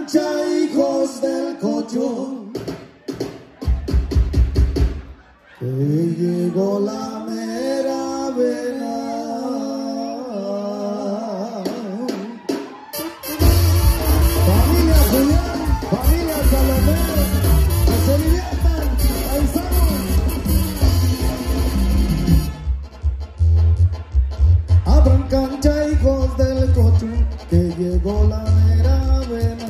cancha, hijos del cocho, que llegó la mera vena. Familia Julián, familia Salomé, que se diviertan, paisanos. Abran cancha, hijos del cocho, que llegó la mera vena.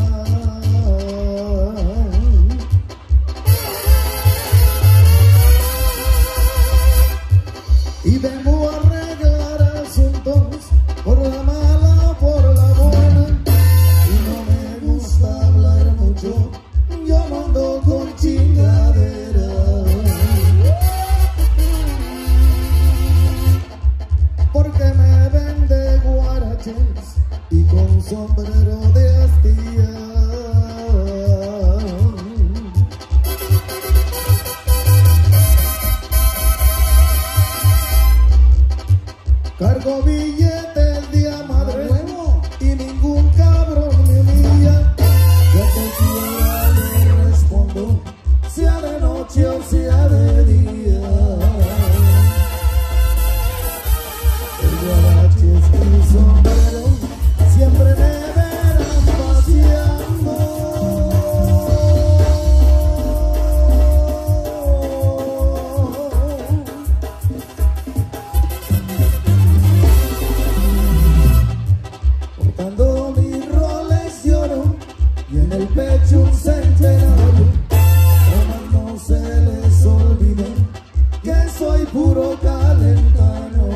Y vengo a arreglar asuntos, por la mala, por la buena. Y no me gusta hablar mucho, yo no ando con chingadera. Porque me ven de guaraches y con sombrero de astilla. Cargo billetes de a madre y ningún cabrón me humilla. Yo te quiera le respondo, sea de noche o sea de día. El guaraches y sombrero siempre me verán paseando. Portando mis roles de oro y en el pecho un centenario. Jamás no se les olvide que soy puro calentano.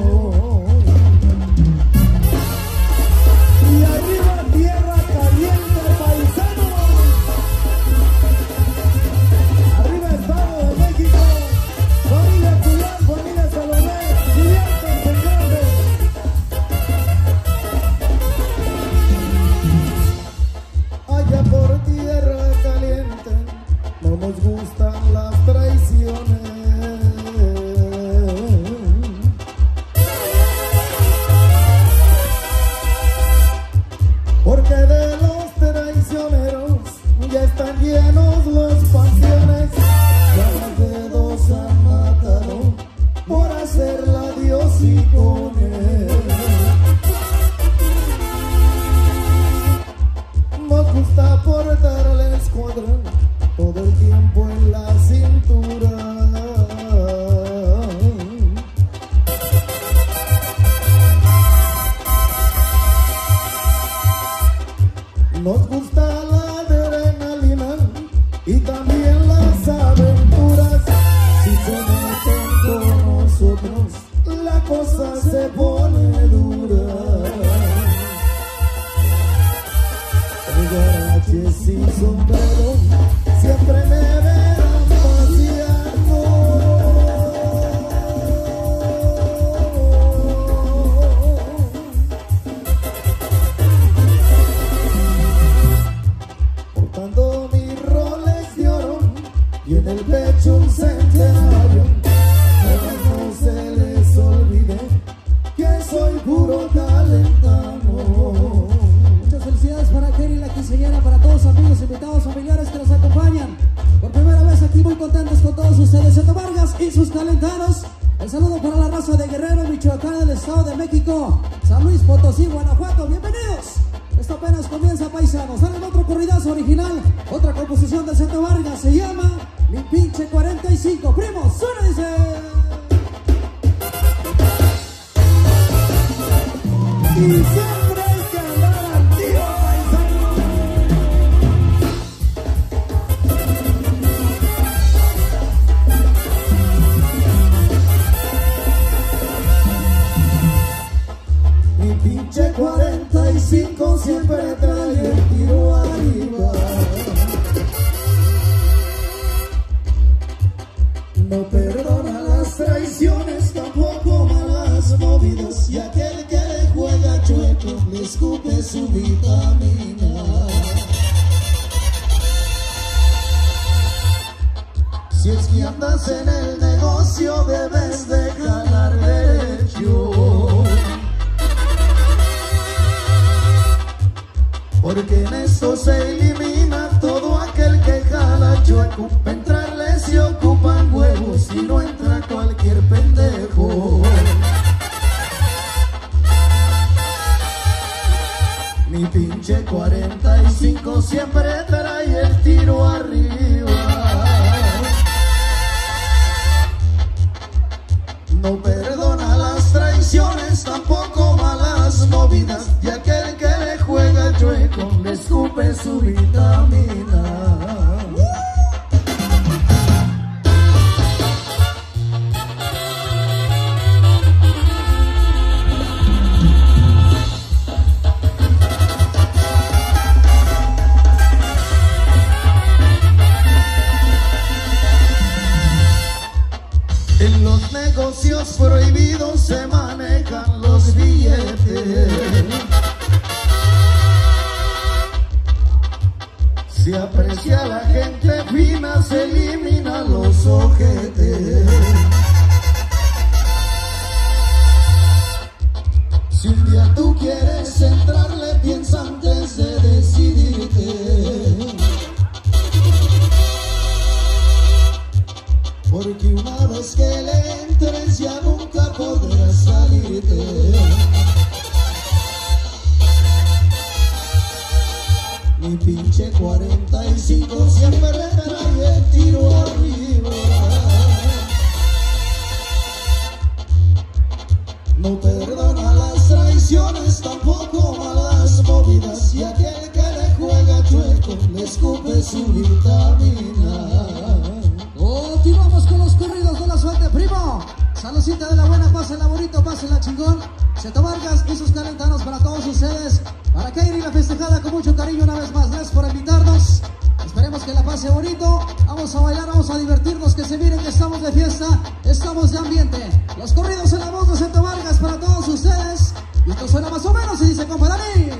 Y arriba tierra caliente, paisano. Arriba Estado de México. Familia Julián, familia Salomé, diviértanse en grande. Allá por tierra caliente no nos gustan las traiciones. Porque de los traicioneros ya están llenos los panteones. Ya más de dos han matado por hacerla Dios y con él. Nos gusta portar la escuadra todo el tiempo en la cintura. Nos gusta la adrenalina y también las aventuras. Si se meten con nosotros, la cosa se pone dura. Guaraches y sombrero siempre me verán paseando. Portando mis roles de oro y en el pecho un centenario. Jamás no se les olvide que soy puro calentano. Muchas felicidades para Kerry, la quinceañera, para todos amigos, invitados, familiares que nos acompañan por primera vez aquí, muy contentos con todos ustedes. Zeto Vargas y sus calentanos. El saludo para la raza de Guerrero, Michoacán, del Estado de México, San Luis Potosí, Guanajuato. Bienvenidos. Esto apenas comienza, paisanos. Salen otro corridazo original, otra composición de Zeto Vargas. Se llama Mi Pinche 45. Primos, suena, dice. Y siempre hay que andar al tiro, paisano. Mi pinche 45 siempre trae el tiro arriba. No perdona las traiciones, tampoco malas movidas. Y aquel que le juega chueco le escupe su vitamina. Si es que andas en el negocio, debes de ganar derecho. Porque en esto se elimina para entrarle se ocupan huevos y no entra cualquier pendejo. Mi pinche 45 siempre trae el tiro arriba. No perdona las traiciones, tampoco malas movidas, y aquel que le juega chueco le escupe su vitamina. En los negocios prohibidos se manejan los billetes. Se aprecia a la gente fina, se eliminan los ojetes. Si un día tú quieres entrarle, piensa antes de decidirte. Porque una vez que le entres ya nunca podrás salirte. Mi pinche 45 siempre trae el tiro arriba. No perdona las traiciones, tampoco malas movidas, y aquel que le juega chueco le escupe su vitamina. Continuamos con los corridos de la suerte, primo. Saludcita de la buena, pásenla bonito, pásenla chingón. Cheto Vargas y sus calentanos para todos ustedes. Para Kairi la festejada con mucho cariño una vez más. Gracias por invitarnos. Esperemos que la pase bonito. Vamos a bailar, vamos a divertirnos, que se miren que estamos de fiesta, estamos de ambiente. Los corridos en la voz de Cheto Vargas para todos ustedes. Y esto suena más o menos y dice, compa Dani.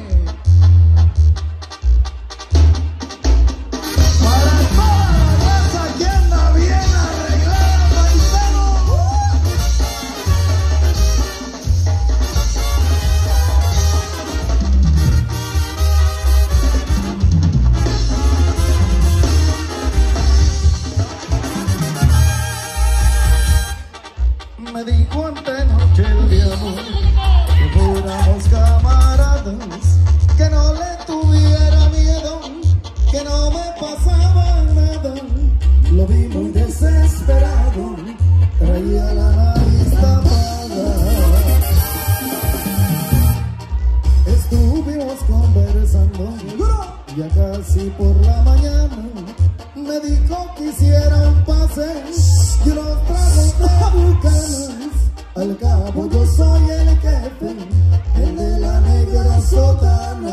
Me dijo antenoche el diablo que fuéramos camaradas, que no le tuviera miedo, que no me pasaba nada. Lo vi muy desesperado, traía la nariz tapada. Estuvimos conversando ya casi por la mañana. Me dijo que hiciera un pase y unos tragos de Bucanas. Al cabo yo soy el jefe, el de la negra sotana.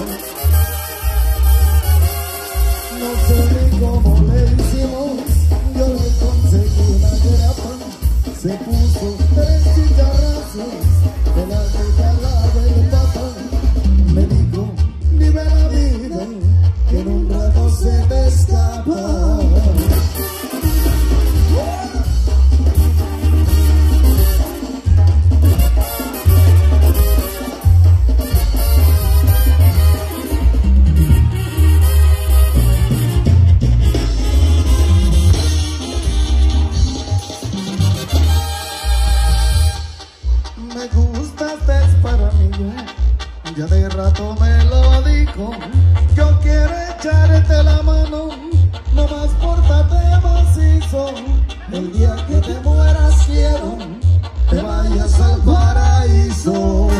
No sé ni cómo le hicimos, yo le conseguí una grapa. Se puso 3 chicharrazos de la regala del papá. Me dijo, vive la vida, que en un rato se te escapa. Me gustaste para mí, ya de rato me lo dijo. Yo quiero echarte la mano, no más pórtate macizo. El día que te mueras quiero te vayas al paraíso.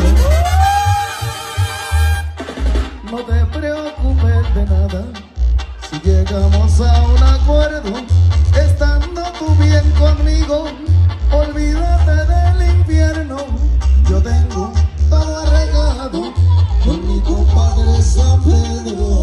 No te preocupes de nada, si llegamos a un acuerdo, estando tú bien conmigo, olvídate del infierno. Yo tengo todo arreglado con mi compadre San Pedro.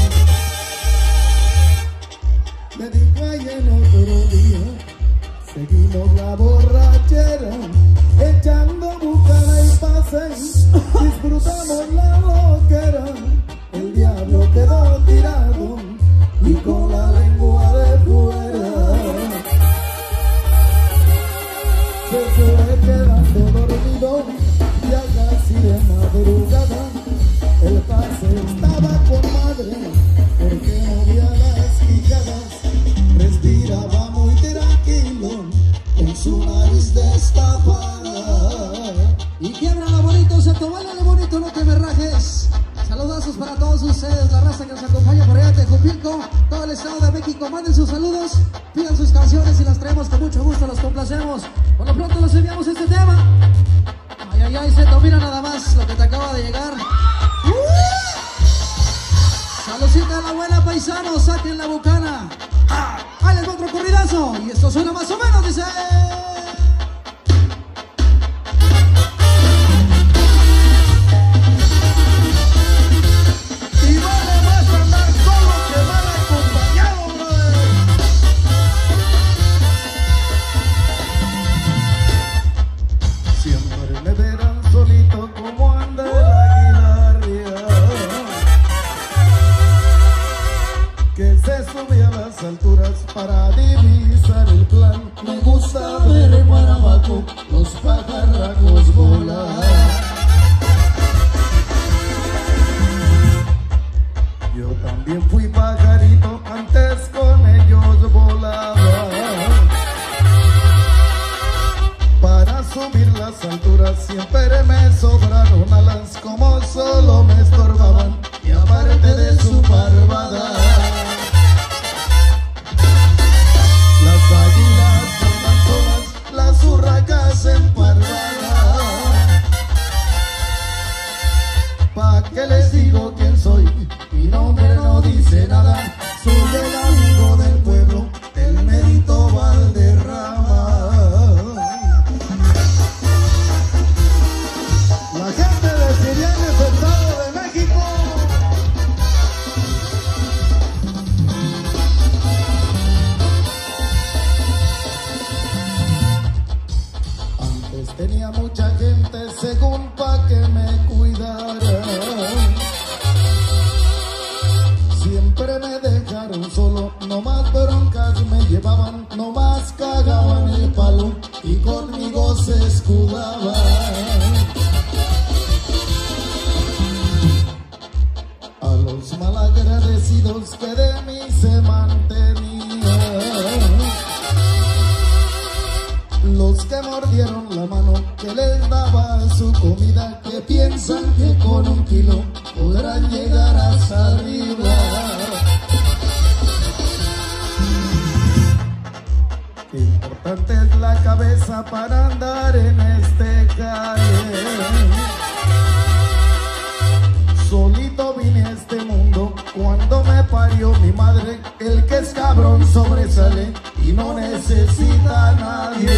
Me dijo ayer otro día, seguimos la borrachera, echando bucana y pase, disfrutamos la loquera. El diablo quedó tirado y con la lengua de fuera. Perfecto, vale, bonito, no te me rajes. Saludazos para todos ustedes, la raza que nos acompaña por allá de Tejupilco, todo el estado de México. Manden sus saludos, pidan sus canciones y las traemos con mucho gusto, los complacemos. Por lo pronto les enviamos este tema. Ay, ay, ay, Zeto, mira nada más lo que te acaba de llegar. Saludcita a la buena, paisano, saquen la bucana. Ahí les va otro corridazo. Y esto suena más o menos, dice. Y vale más andar solo que mal acompañado, brother. Siempre me verán solito como anda el águila arriba, que se sube a las alturas para divisar el plan. Me gusta ver para abajo los pajarracos volar. Yo también fui pajarito, antes con ellos volaba. Para subir las alturas siempre me sobraron alas, como solo me estorbaban y aparte de su parvada. Las águilas andan solas, las urracas emparvadas. ¿Pa' qué les digo quién soy? Mi nombre no dice nada. Soy el amigo del pueblo, el Mérito Valderrama. La gente de Sirianes, Estado de México. Antes tenía mucha gente según pa' que me cuidara. Siempre me dejaron solo, no más broncas me llevaban, no más cagaban el palo y conmigo se escudaban. A los malagradecidos que de mí se mantenían, los que mordieron la mano que les daba su comida, que piensan que con 1 kilo podrán llegar hasta arriba. Qué importante es la cabeza para andar en este calle. Solito vine a este mundo cuando me parió mi madre. El que es cabrón sobresale y no necesita a nadie.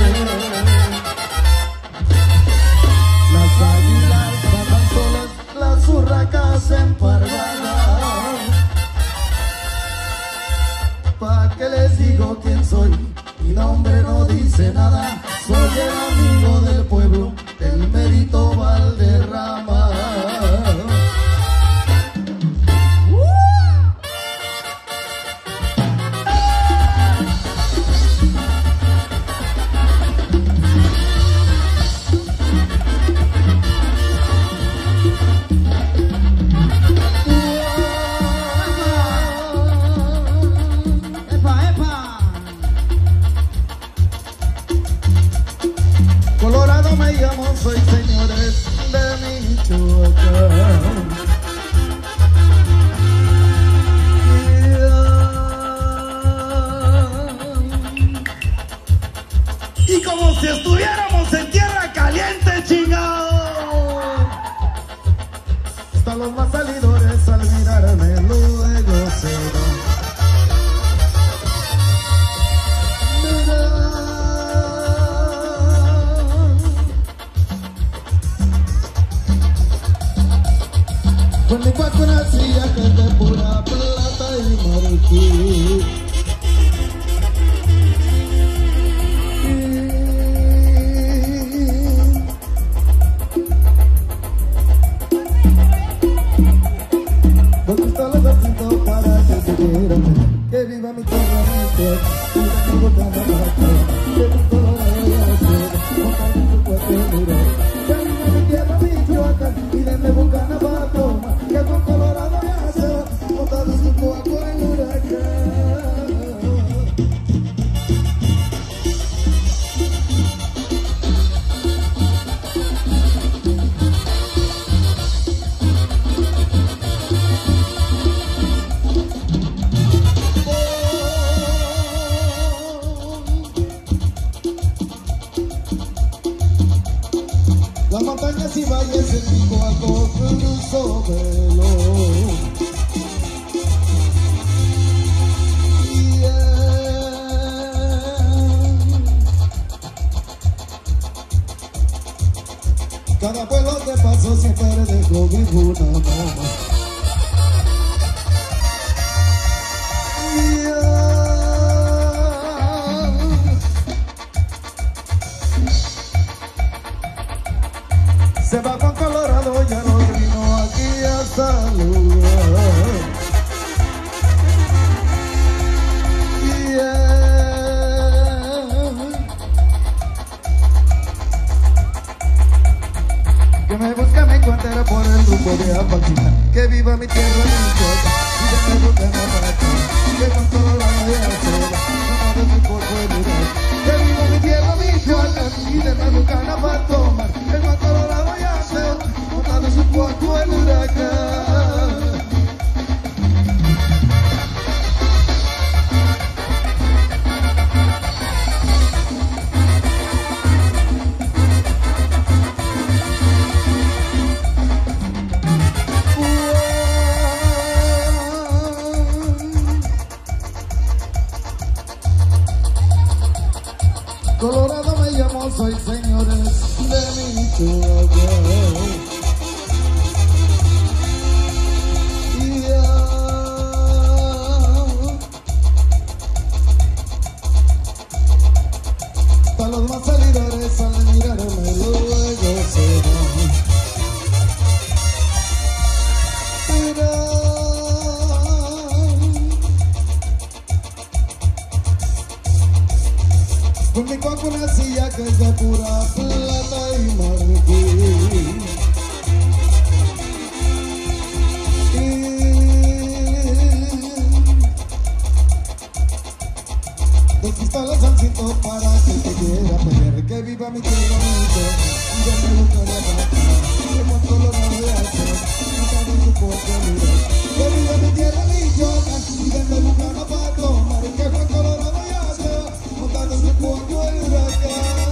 Las águilas andan solas, las urracas emparvadas. ¿Pa' qué les digo quién soy? Mi nombre no dice nada. Soy el amigo del pueblo, el Mérito Valderrama. Colorado me llamo, soy señores de Michoacán. Y como si estuviéramos en tierra caliente, chingado. Hasta los más salidores al mirarme luego se van. Con mi cuaco nacía que es de pura plata y marfil. ¿Dónde está el ejército para que se quieran? Que viva mi tornamento, y mi botana para que mi colorado ya se montan en su cuerpo mira. Que viva mi tierra Michoacán, y denme bucana para tomar, que con Colorado ya se montan en su cuerpo en huracán. calles en mi cuarto cruzo velo. Cada pueblo que paso siempre dejo vivo una mamá. Se va con Colorado, ya no vino aquí a saludar. Que me busca, me encuentra por el rumbo de Apaquita. Que viva mi tierra, mi cosa, y que me busca en Apaquita. Que con Colorado ya se va, una vez mi cuerpo de lugar. Que viva mi tierra, mi cosa, y que me busca en Apaquita. Que con Colorado ya se va, una vez mi cuerpo de huracán. Colorado me llamó, soy señores de mi Chihuahua. Para los más salidores al mirarme luego se van. Con mi coco una silla que es de pura plata y marfil. Dos pistolas al cinto para que te quiera pelear. Que viva mi tierra, y yo me busco de matar. Que cuanto lo no voy a hacer, no saben su oportunidad. Que viva mi tierra, mi yoga, y yo me busco para tomar. Que cuanto lo no voy a hacer, montando su cuerpo el huracán.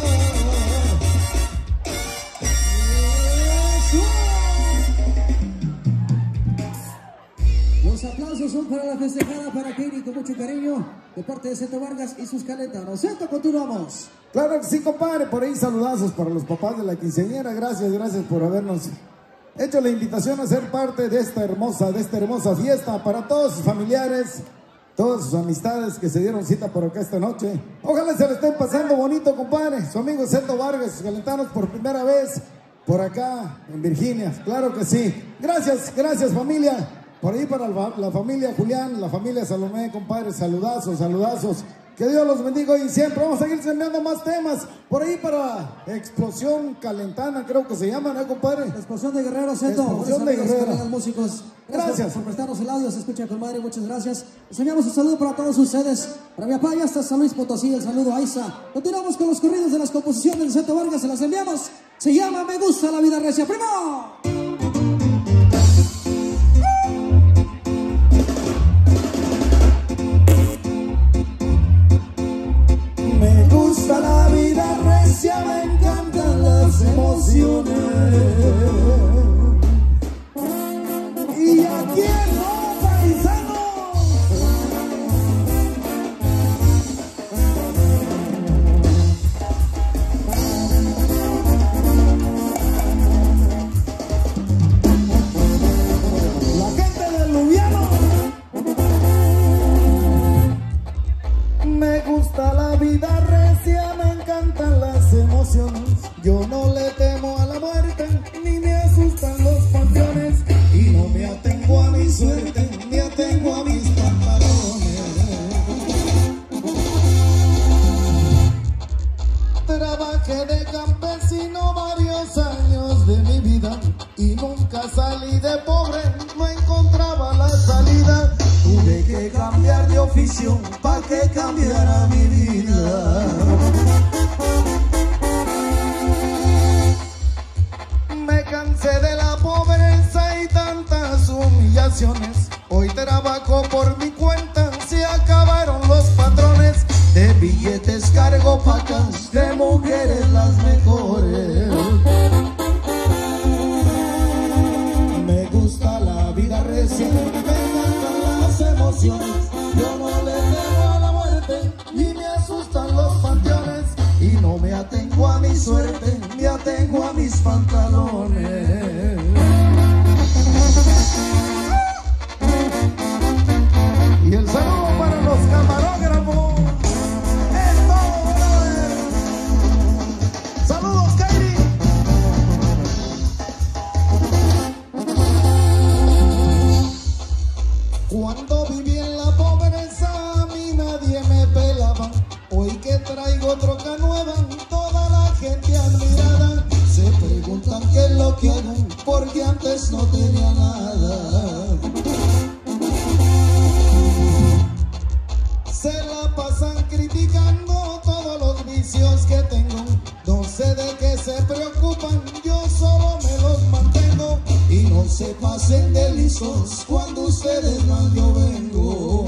Los aplausos son para la festejada, para Katie, con mucho cariño, de parte de Zeto Vargas y sus calentanos. Zeto, continuamos. Claro que sí, compadre. Por ahí saludazos para los papás de la quinceañera. Gracias, gracias por habernos hecho la invitación a ser parte de esta hermosa fiesta. Para todos sus familiares, todas sus amistades que se dieron cita por acá esta noche. Ojalá se le estén pasando bonito, compadre. Su amigo Zeto Vargas, sus calentanos por primera vez por acá en Virginia. Claro que sí. Gracias, gracias, familia. Por ahí para la familia Julián, la familia Salomé, compadre, saludazos, saludazos. Que Dios los bendiga hoy y siempre. Vamos a seguir enviando más temas. Por ahí para Explosión Calentana, creo que se llama, ¿no, compadre? Explosión de Guerreros, Zeto. Explosión de Guerreros. Músicos. Gracias Por prestarnos el audio, se escucha, compadre, muchas gracias. Les enviamos un saludo para todos ustedes. Para mi papá, ya hasta San Luis Potosí, el saludo a Isa. Continuamos con los corridos de las composiciones de Zeto Vargas, se las enviamos. Se llama Me Gusta la Vida Recia. ¡Primo! Me gusta la vida recia, me encantan las emociones. Y aquí en los paisanos, la gente del Lubiano. Me gusta la vida recia, me encantan las emociones. Yo no le temo a la muerte, ni me asustan los panteones. Y no me atengo a mi suerte, me atengo a mis pantalones. Trabajé de campesino varios años de mi vida y nunca salí de pobre, no encontraba la salida. Tuve que cambiar de oficio pa' que cambiara mi vida. Me cansé de la pobreza y tantas humillaciones. Hoy trabajo por mi cuenta, se acabaron los patrones. De billetes cargo pacas, de mujeres las mejores. emociones. Yo no le temo a la muerte y me asustan los panteones. Y no me atengo a mi suerte, me atengo a mis pantalones. Y el saludo para los camarógrafos. Saludos, Kairi. Cuando viví en la pobreza a mí nadie me pelaba. Hoy que traigo troca nueva, toda la gente admirada se preguntan qué es lo que hago, porque antes no tenía nada. Se la pasan criticando todos los vicios que tengo. No sé de qué se preocupan, yo solo me los mantengo. Y no se pasen de listos, cuando ustedes van yo vengo.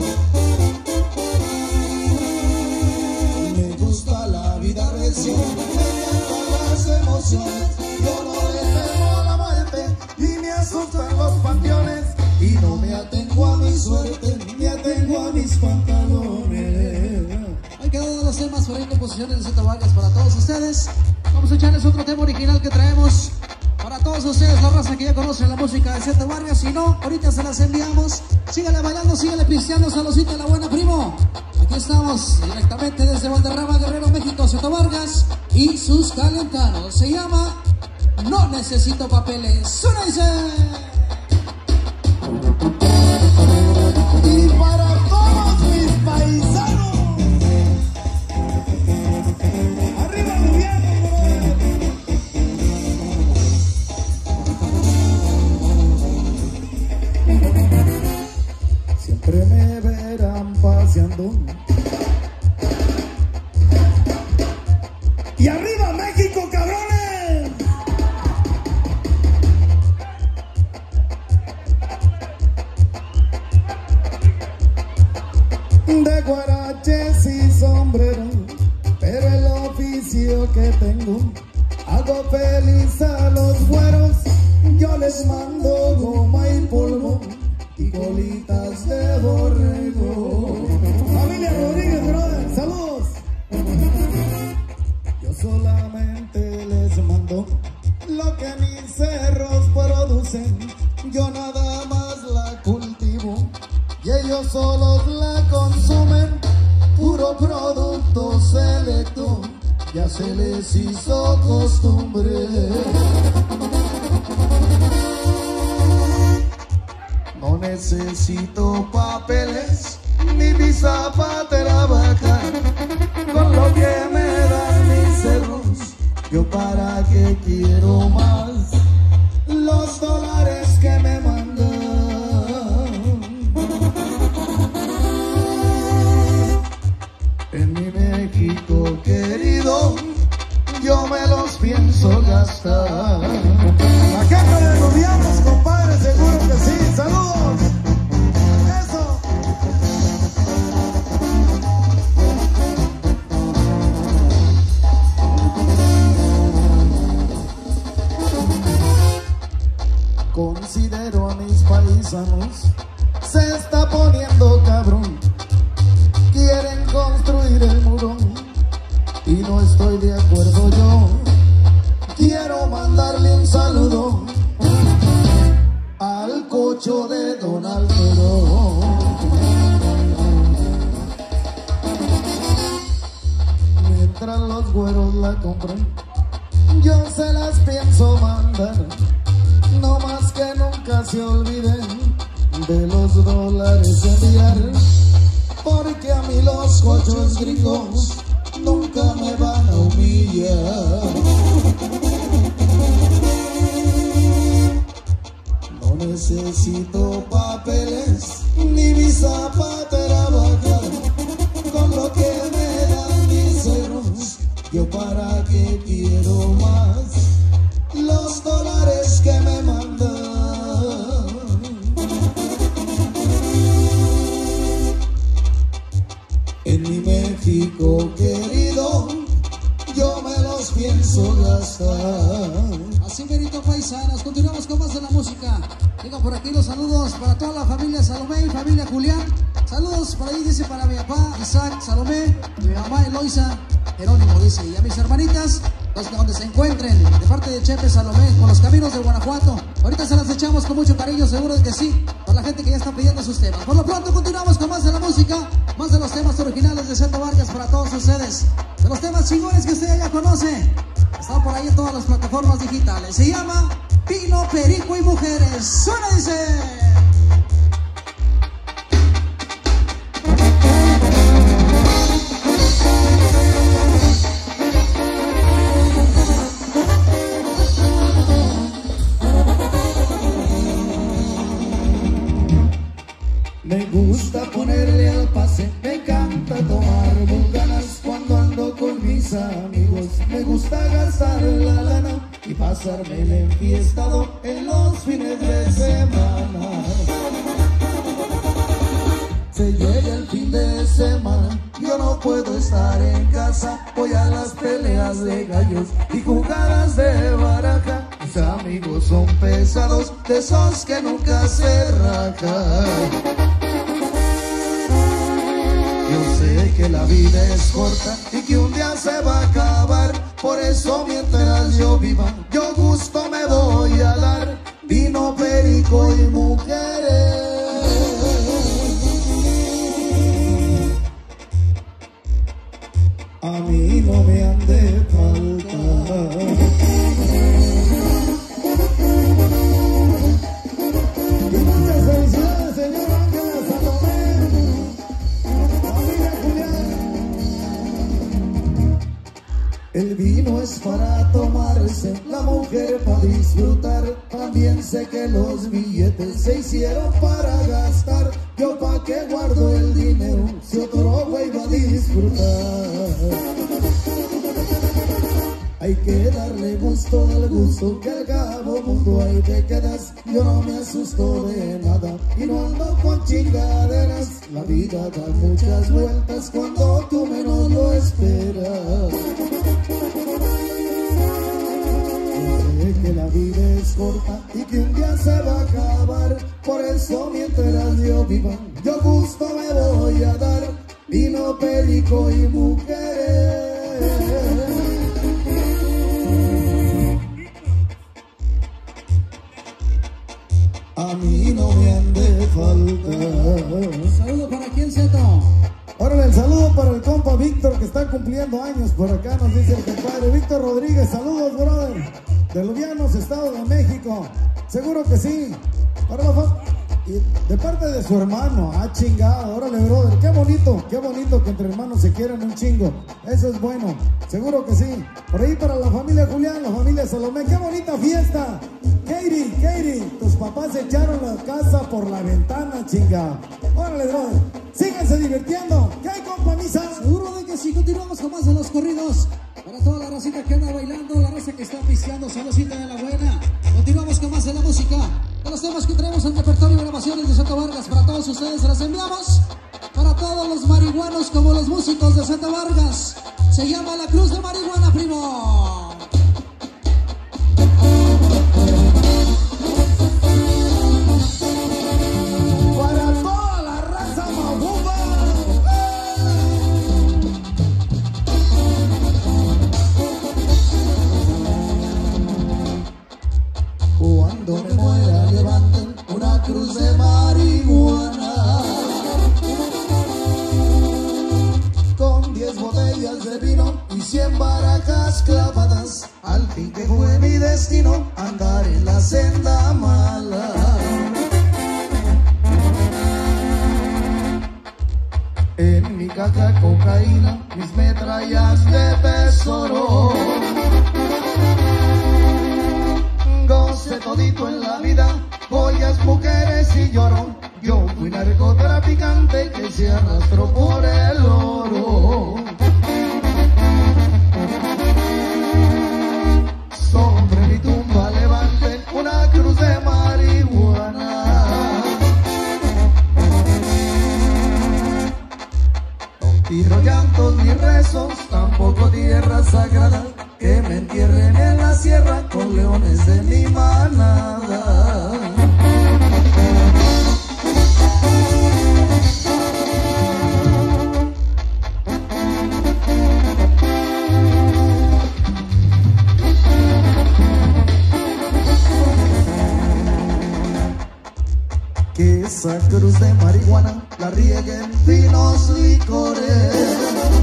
Me gusta la vida recién, me encantan las emociones. Yo no le temo a la muerte y me asustan los panteones. Y no me atengo a mi suerte, me atengo a mis pantalones. Ahí quedan los temas por ahí, composiciones de Zeta Vargas para todos ustedes. Vamos a echarles otro tema original que traemos para todos ustedes, la raza que ya conocen la música de Zeta Vargas. Si no, ahorita se las enviamos. Síganle bailando, síganle pisteando, saludcita a la buena, primo. Aquí estamos directamente desde Valderrama, Guerrero, México, Zeta Vargas y sus calentanos. Se llama No Necesito Papeles. ¡Súnense! Y para todos mis paisanos, arriba el gobierno, siempre me verán paseando. Y arriba México, cabrones. De guaraches y sombrero, pero el oficio que tengo, hago feliz a los güeros. Yo les mando goma y polvo y colitas de borrego. Familia Rodríguez, brother, saludos. Yo solamente les mando lo que mis cerros producen. Yo nada más la cultivo y ellos solos la consumen. Puro producto selecto, ya se les hizo costumbre. No necesito papeles, ni visa para trabajar. Con lo que me dan mis cerros, yo para qué quiero más. Los dólares que me mandan, en mi México querido, yo me los pienso gastar. La jefa de gobiernos, compadre, seguro que sí. ¡Saludos! ¡Eso! Considero a mis paisanos, se está poniendo cabrón. Quieren construir el muro y no estoy de acuerdo yo. Quiero mandarle un saludo al cocho de Don Alfredo. Mientras los güeros la compran, yo se las pienso mandar. No más que nunca se olviden de los dólares enviar, porque a mí los cochos gringos nunca me van a humillar. No necesito papeles ni visa para trabajar. Con lo que me dan mis cerros, yo para qué quiero más. Los dólares que me mandan, en mi México querido, yo me los pienso gastar. Así merito, paisanos, continuamos con más de la música. Llegan por aquí los saludos para toda la familia Salomé y familia Julián. Saludos por ahí, dice, para mi papá Isaac, Salomé, y mi mamá Eloisa, Jerónimo, dice, y a mis hermanitas, los donde se encuentren, de parte de Chepe Salomé, con los caminos de Guanajuato. Ahorita se las echamos con mucho cariño, seguro de que sí, por la gente que ya está pidiendo sus temas. Por lo pronto continuamos con más de la música, más de los temas originales de Zeto Vargas para todos ustedes, de los temas chingones que usted ya conoce. Está por ahí en todas las plataformas digitales. Se llama Vino, Perico y Mujeres. Suena, dice. Me gusta ponerle al pase, me encanta tomar bucanas cuando ando con mis amigos. Me gusta gastar la lana y pasarme el enfiestado en los fines de semana. Se llega el fin de semana, yo no puedo estar en casa. Voy a las peleas de gallos y jugadas de baraja. Mis amigos son pesados, de esos que nunca se rajan. Yo sé que la vida es corta y que un día se va a acabar. Por eso mientras yo viva, yo gusto me voy a dar. Vino, perico y mujeres. A mí no me han de faltar. Y muchas felicidades, señor Ángela Salomé. El vino es para tomarse, la mujer para disfrutar. También sé que los billetes se hicieron para gastar. Yo pa' qué guardo el dinero si otro güey va a disfrutar. Hay que darle gusto al gusto, que al cabo mundo ahí te quedas. Yo no me asusto de nada y no ando con chingaderas. La vida da muchas vueltas cuando tú menos lo esperas. Yo sé que la vida es corta y que un día se va a acabar. Por eso mientras yo viva, yo gusto me voy a dar. Vino, perico y mujeres. A mí no me han de faltar. Saludo para quién, Zeto. Órale, el saludo para el compa Víctor, que está cumpliendo años por acá, nos dice el compadre Víctor Rodríguez. Saludos, brother, de Lubianos, Estado de México. Seguro que sí. Para y de parte de su hermano. Ah, chingado, órale, brother. Qué bonito que entre hermanos se quieran un chingo. Eso es bueno, seguro que sí. Por ahí para la familia Julián, la familia Salomé. Qué bonita fiesta. Katie, tus papás echaron la casa por la ventana, chinga. Órale, brother, síganse divirtiendo. ¿Qué hay, compa Misa? Seguro de que sí, continuamos con más de los corridos. Para toda la racita que anda bailando, la raza que está pisteando, saludcita de la buena. Continuamos con más de la música, de los temas que traemos en repertorio y grabaciones de Zeto Vargas. Para todos ustedes se las enviamos. Para todos los marihuanos como los músicos de Zeto Vargas. Se llama La Cruz de Marihuana, primo. Cuando me muera levanten una cruz de marihuana con 10 botellas de vino y 100 barajas clavadas. Al fin que fue mi destino andar en la senda mala. En mi caja cocaína, mis metrallas de tesoro. Goce todito en la vida, joyas, mujeres y lloro. Yo fui narcotraficante que se arrastró por el oro. Sobre mi tumba levanten una cruz de marihuana. No tiro llantos ni rezos, tampoco tierra sagrada. Que me entierren en la sierra con leones de mi manada. que esa cruz de marihuana la rieguen finos licores.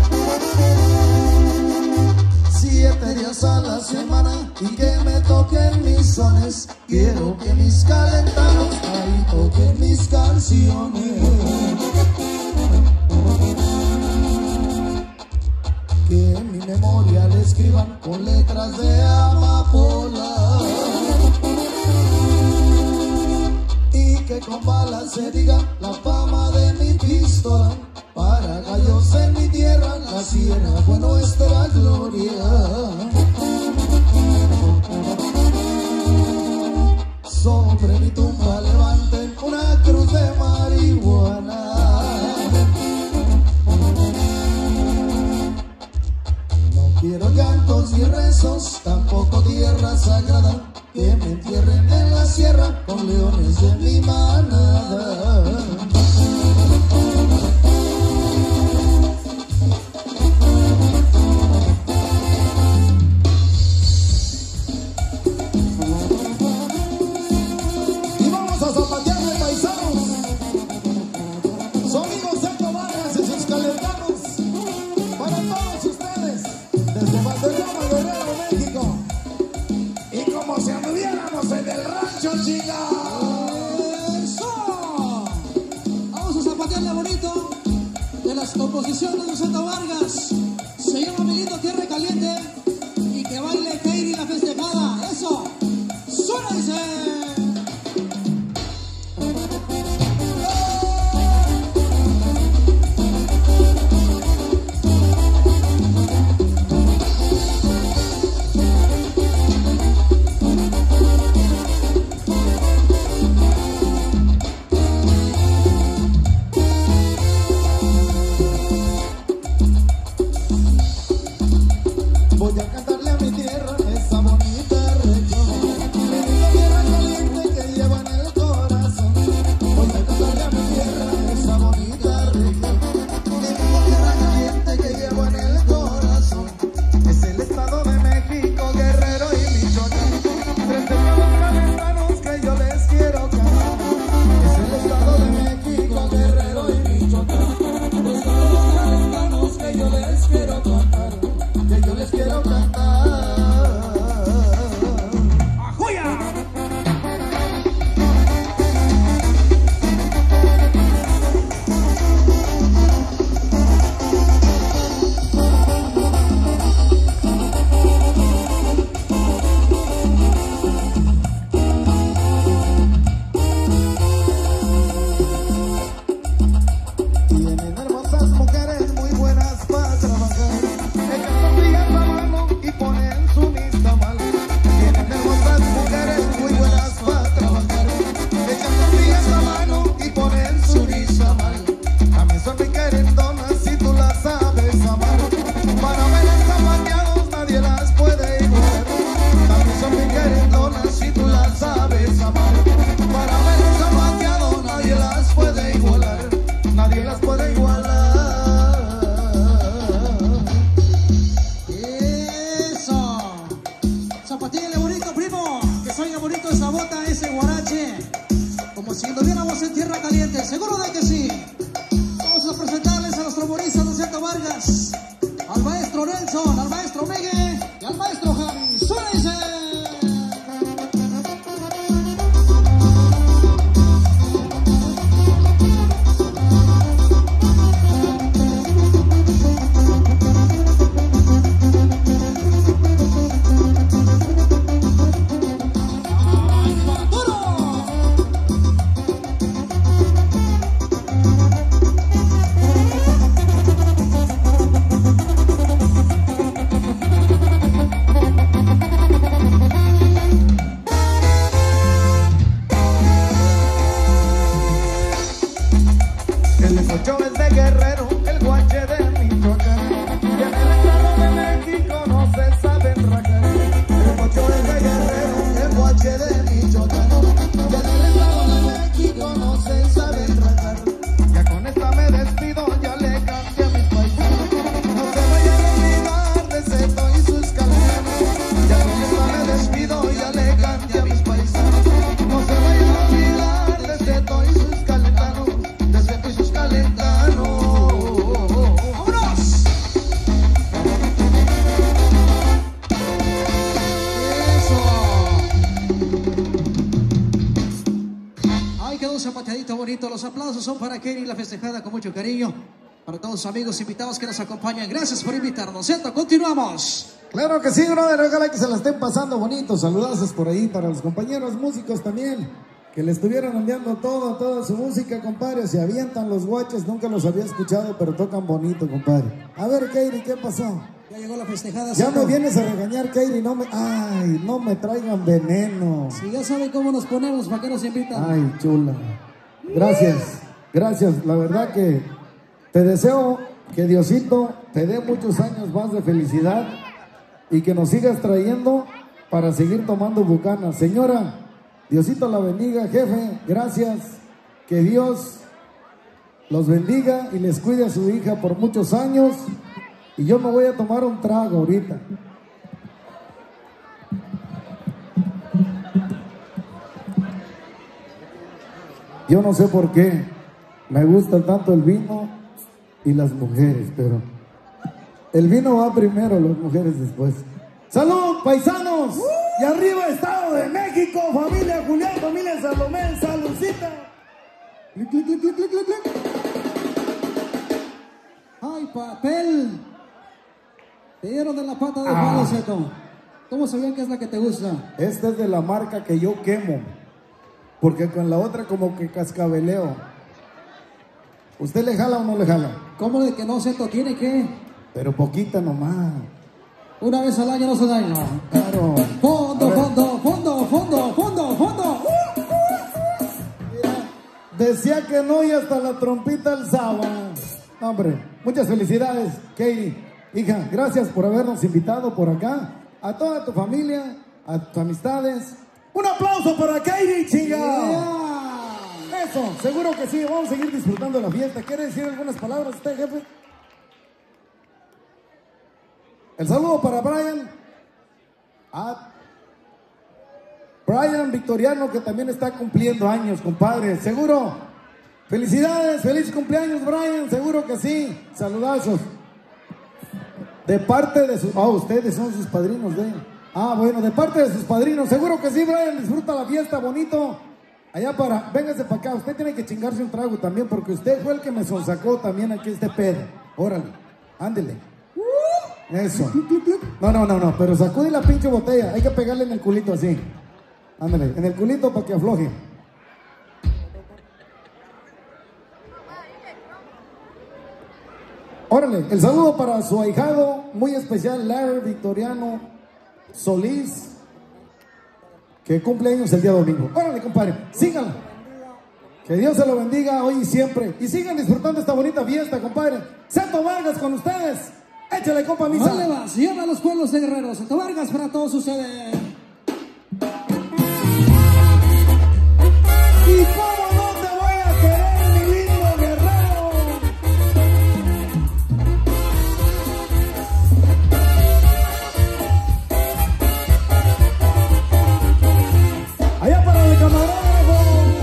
7 días a la semana y que me toquen mis sones. Quiero que mis calentanos ahí toquen mis canciones. Que en mi memoria le escriban con letras de amapola. Y que con balas se diga la fama de mi pistola. Para gallos en mi tierra, la sierra fue nuestra gloria. Sobre mi tumba levanten una cruz de marihuana. No quiero llantos ni rezos, tampoco tierra sagrada. Que me entierren en la sierra con leones de mi manada. Composición de Luceta Vargas, se llama Mi Lindo Tierra Caliente, y que baile Kairi la festejada. Eso, suénense. No se vayan a olvidar de ese toy. solo quedó un zapateadito bonito. Los aplausos son para Katie, la festejada con mucho cariño. Para todos los amigos invitados que nos acompañan. Gracias por invitarnos, ¿cierto? Continuamos. Claro que sí, brother. Ojalá que se la estén pasando bonito. Saludazos por ahí para los compañeros músicos también, que le estuvieron enviando toda su música, compadre. Se avientan los guaches, nunca los había escuchado, pero tocan bonito, compadre. A ver, Katie, ¿qué pasó? Ya llegó la festejada. Ya me vienes a regañar, Katie. No me traigan veneno. Si ya saben cómo nos ponemos, ¿para qué nos invitan? Ay, chula. Gracias. La verdad que te deseo que Diosito te dé muchos años más de felicidad y que nos sigas trayendo para seguir tomando bucanas. Señora, Diosito la bendiga, jefe. Gracias. Que Dios los bendiga y les cuide a su hija por muchos años. Y yo me voy a tomar un trago ahorita. Yo no sé por qué me gusta tanto el vino y las mujeres, pero el vino va primero, las mujeres después. ¡Salud, paisanos! Y arriba, Estado de México, familia Julián, familia Salomé, saludcita. ¡Clic, clic, clic, clic, clic, clic, clic! ¡Ay, papel! Te dieron de la pata de palo, Seto. ¿Cómo sabían que es la que te gusta? Esta es de la marca que yo quemo, porque con la otra como que cascabeleo. ¿Usted le jala o no le jala? ¿Cómo de que no, Seto? ¿Tiene que? Pero poquita nomás. Una vez al año no se daña. Claro. Fondo. Mira, decía que no y hasta la trompita alzaba. No, hombre, muchas felicidades, Katie. Hija, gracias por habernos invitado por acá. A toda tu familia, a tus amistades. Un aplauso para Katie, chinga. Yeah. Eso, seguro que sí. Vamos a seguir disfrutando de la fiesta. ¿Quiere decir algunas palabras usted, jefe? El saludo para Brian. Brian Victoriano, que también está cumpliendo años, compadre. Seguro. Felicidades, feliz cumpleaños, Brian. Seguro que sí. Saludazos. De parte de sus... ustedes son sus padrinos de... bueno, de parte de sus padrinos. Seguro que sí, Brian. Disfruta la fiesta, bonito. Allá para... Véngase para acá. Usted tiene que chingarse un trago también, porque usted fue el que me sonsacó también aquí este pedo. Órale, ándele. Eso. No, pero sacude la pinche botella. Hay que pegarle en el culito así. Ándale, en el culito para que afloje. Órale, el saludo para su ahijado muy especial, Larry Victoriano Solís, que cumple años el día domingo. Órale, compadre, síganlo. Que Dios se lo bendiga hoy y siempre. Y sigan disfrutando esta bonita fiesta, compadre. Seto Vargas con ustedes. Échale, compa, misa. Vale, va, llama a los pueblos de Guerrero. Seto Vargas para todos ustedes. Y cómo no te voy a querer, mi lindo Guerrero. Allá para el camarógrafo.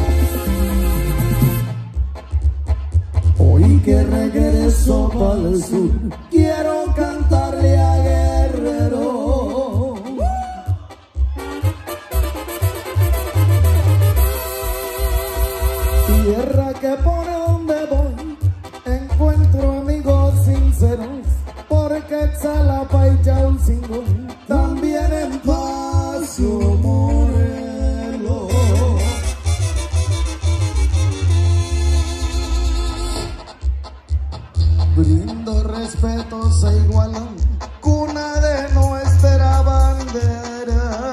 Hoy que regreso para el sur, quiero cantarle a Guerrero. Tierra que por donde voy encuentro amigos sinceros, porque Xalapa y Chalcingo también en Paso Morelos. Brindo respetos a Igualán, cuna de nuestra bandera.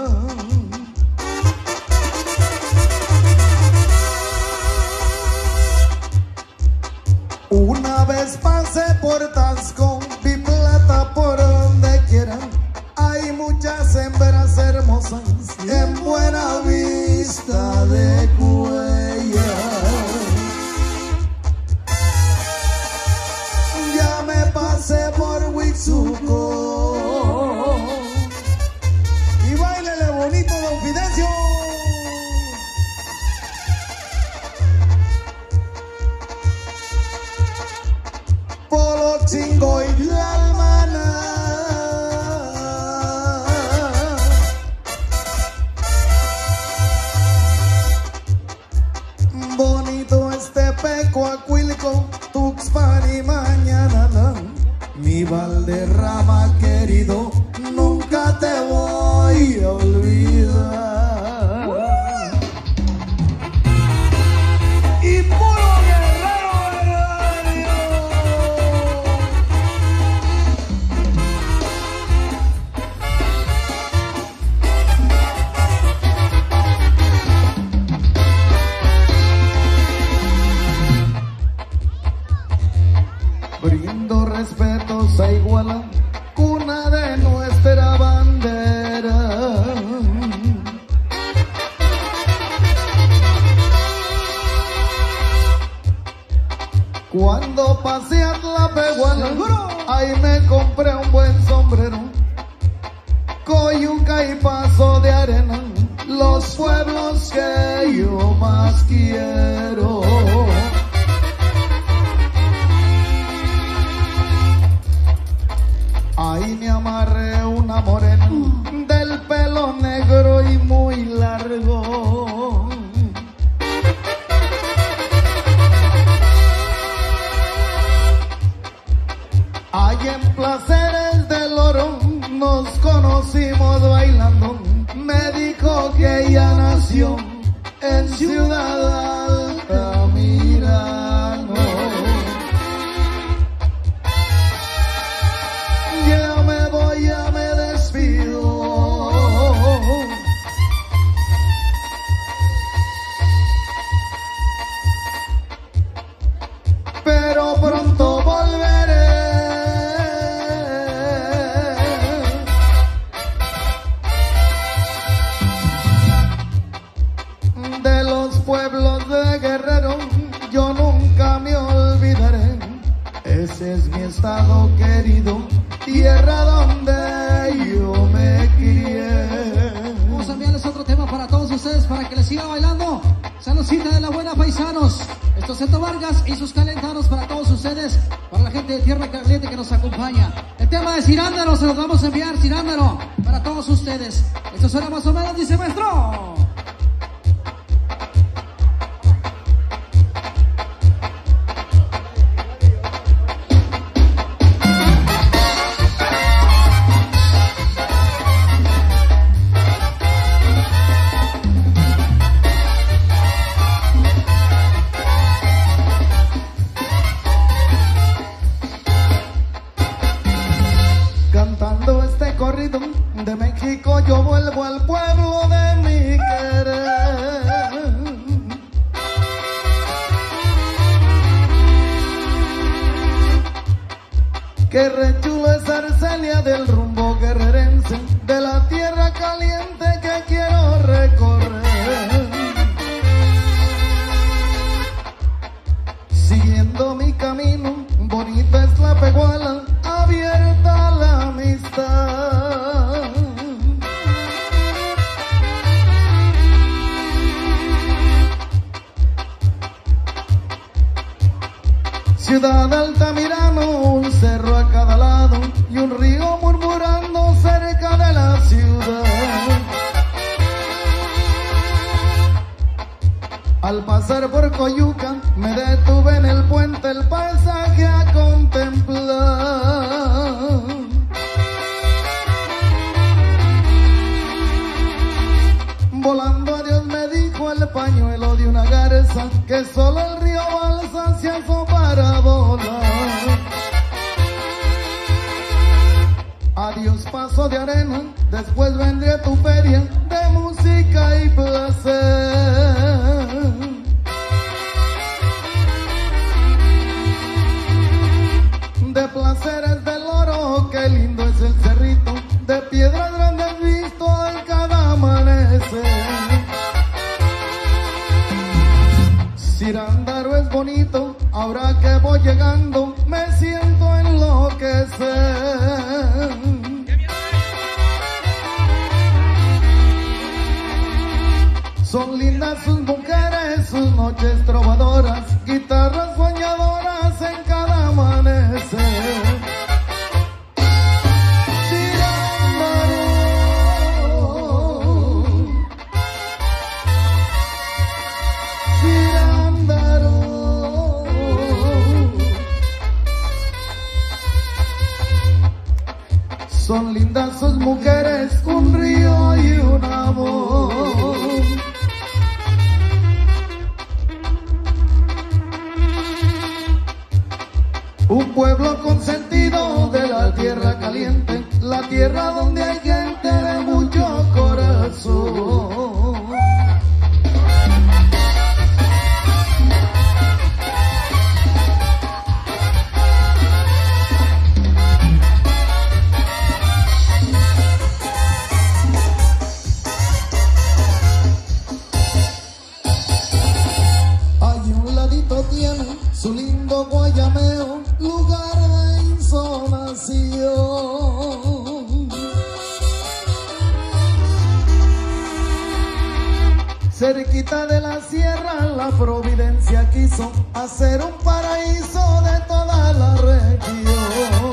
Una vez pasé por Taxco, vi plata por donde quiera. Hay muchas hembras hermosas en Buena Vista de Cuellar. Ya me pasé por Huixuco y báilele bonito, don Fidencio. Polo Chingo y la Almana. Coahuilco, Tuxpan y mañana, mi Valderrama querido, nunca te voy a olvidar. Y puro Guerrero Radio. Brindo respetos a Iguala, cuna de nuestra bandera. Cuando pasé a Tlapehuala, ahí me compré un buen sombrero, Coyuca y Paso de Arena, los pueblos que yo más quiero. Ahí me amarré una morena del pelo negro y muy largo. Ahí en Placeres del Oro nos conocimos bailando. Me dijo que ella nació en Ciudad Altamirano. Ya me voy, ya me despido. Pero pronto volveré. De los pueblos de Guerrero yo nunca me olvidaré. Ese es mi estado querido, tierra donde yo me crié. Vamos a enviarles otro tema para todos ustedes para que les siga bailando. Saludcita de la buena, paisanos. Esto es Zeto Vargas y sus calentanos para todos ustedes, para la gente de Tierra Caliente que nos acompaña. El tema de Cirándaro se los vamos a enviar, Cirándaro, para todos ustedes. Esto suena más o menos, dice maestro. Cantando este corrido de México yo vuelvo al pueblo de mi querer. Que re chulo es Arcelia del rumbo guerrerense, de la tierra caliente que quiero recorrer. Siguiendo mi camino, bonita es Tlapehuala, abierta la amistad. Ciudad Altamirano, un cerro a cada lado y un río murmurando cerca de la ciudad. Al pasar por Coyuca me detuve en el puente, el paisaje a contemplar. Volando a Dios me dijo el pañuelo de una garza, que solo el río Balsa se alzó para volar. Adiós Paso de Arena, después vendré a tu feria de música y placer. De Placeres del Oro, qué lindo es el cerrito, de piedras grandes visto en cada amanecer. Cirándaro es bonito, ahora que voy llegando me siento enloquecer. Son lindas sus mujeres, sus noches trovadoras, guitarras soñadoras en cada amanecer. Cirándaro, Son lindas sus mujeres, un río y un amor. Un pueblo consentido de la tierra caliente, la tierra donde hay gente de mucho corazón. Su lindo guayameo, lugar de insolación. Cerquita de la sierra, la providencia quiso hacer un paraíso de toda la región.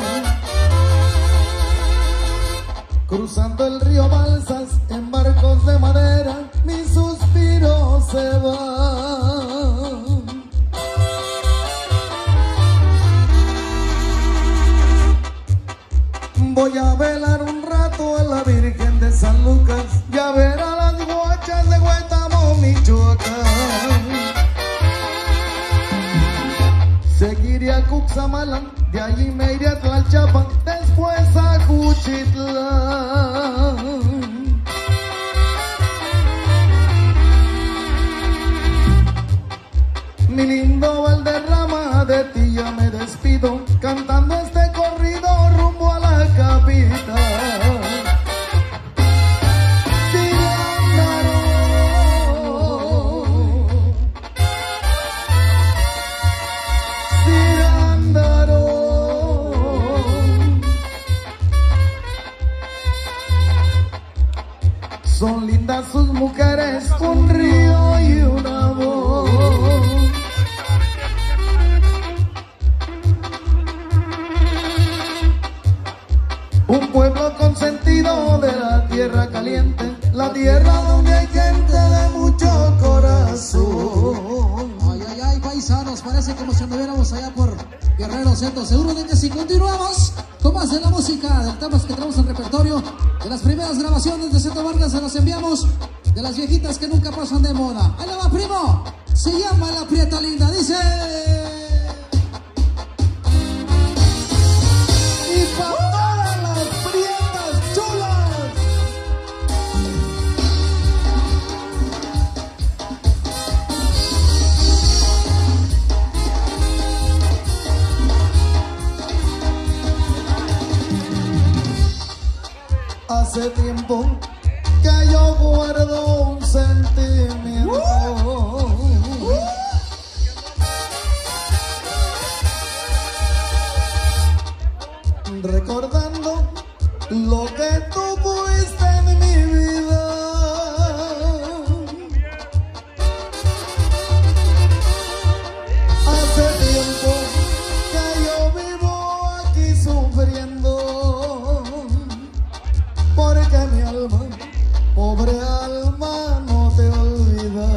Cruzando el río Balsas en barcos de madera, mi suspiro se va. Voy a velar un rato a la Virgen de San Lucas y a ver a las guachas de Huetamo, Michoacán. Seguiré a Cuxamalán, de allí me iré a Tlalchapa, después a Juchitlán. Mi lindo Valderrama, de ti ya me despido, cantando este corrido rumbo a la capital. Cirándaro, son lindas sus mujeres, un río y un amor. Un pueblo consentido de la tierra caliente, la tierra donde hay gente de mucho corazón. Ay, ay, ay, paisanos, parece como si anduviéramos allá por Guerrero Centro. Seguro de que si continuamos con más de la música, de temas que tenemos en repertorio, de las primeras grabaciones de Seto Vargas, se las enviamos, de las viejitas que nunca pasan de moda. Ahí le va, primo, se llama La Prieta Linda, dice... Hace tiempo que yo guardo un sentimiento recordando lo que tú fuiste en mi vida. Hace tiempo que yo vivo aquí sufriendo, porque mi alma, pobre alma, no te olvida.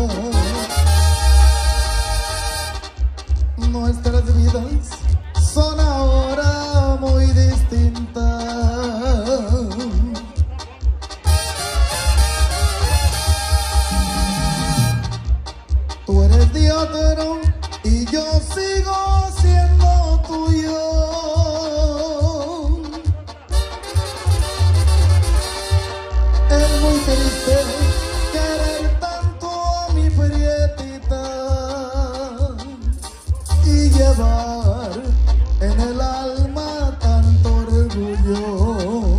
Nuestras vidas son ahora muy distintas. Tú eres de otro y yo sigo siendo tuyo. Es muy triste querer tanto a mi prietita y llevar en el alma tanto orgullo.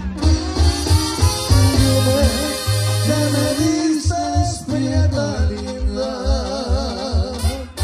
Dime que me dices, prieta linda,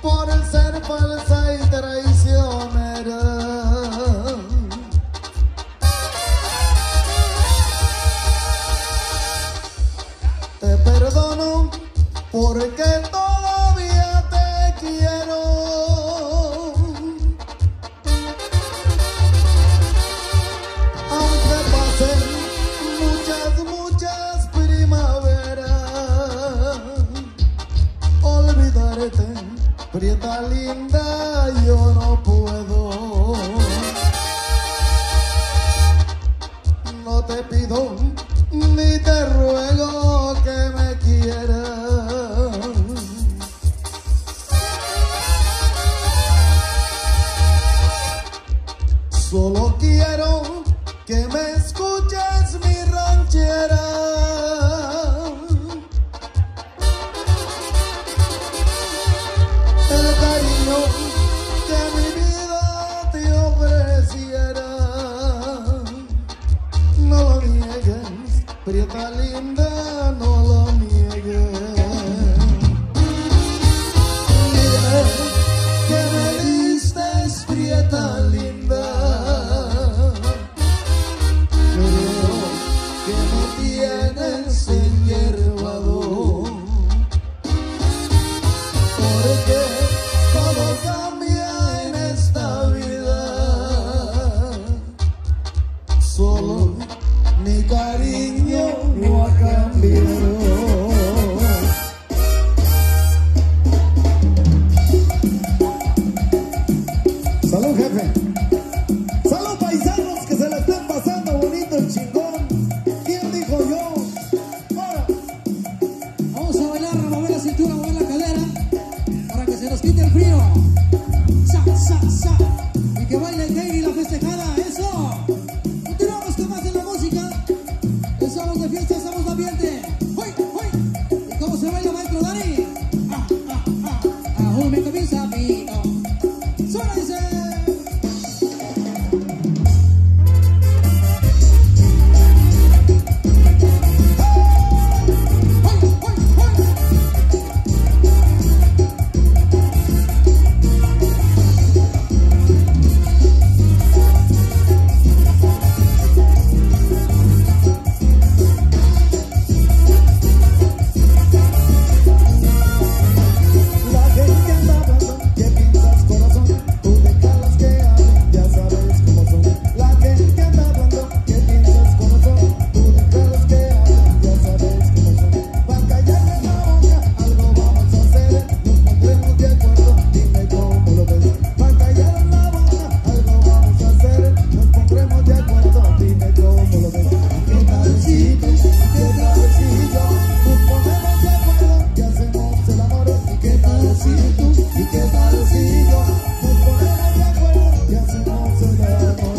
por el ser falsa y traicionera. Te perdono porque todavía te quiero. Aunque pasen muchas primaveras, olvidarte, prieta linda, yo no puedo. No te pido ni te ruego que me quieras. Solo quiero que me escuches, mi ranchera. El cariño que mi vida te ofreciera. No lo niegues, prieta linda, no lo niegues. Dime que me diste, prieta linda. Creo que me tienes enhierbado, porque todo cambia en esta vida. Solo mi cariño no ha cambiado. Salud, jefe. Salud, paisanos, que se la estén pasando bonito el chingón. ¿Quién dijo yo? Ahora. Vamos a bailar, a mover la cintura, a mover la cadera, para que se nos quite el frío. Sa, sa, sa. Y que baile Kairi la festejada, eso. Continuamos con más de la música. Estamos de fiesta, estamos de ambiente. ¡Hoy, hoy! ¿Y cómo se baila, maestro Dani? ¡Ah, ah, ah! ¡Aún me comienza a mí! ¡Suena, dice! La gente anda hablando, ¿qué piensas, corazón? Tú déjalas que hablen, ya sabes cómo son. La gente anda hablando, ¿qué piensas, corazón? Tú déjalas que hablen, ya sabes cómo son. Para callarme la boca, algo vamos a hacer. Nos pondremos de acuerdo, dime cómo lo ves. Para callar la boca, algo vamos a hacer. Nos pondremos de acuerdo, dime cómo lo ves. ¿Qué tal si tú? ¿Qué tal si yo? Nos ponemos de acuerdo y hacemos el amor. ¿Qué tal si tú? ¿Y qué tal si yo? Nos ponemos de acuerdo y hacemos el amor.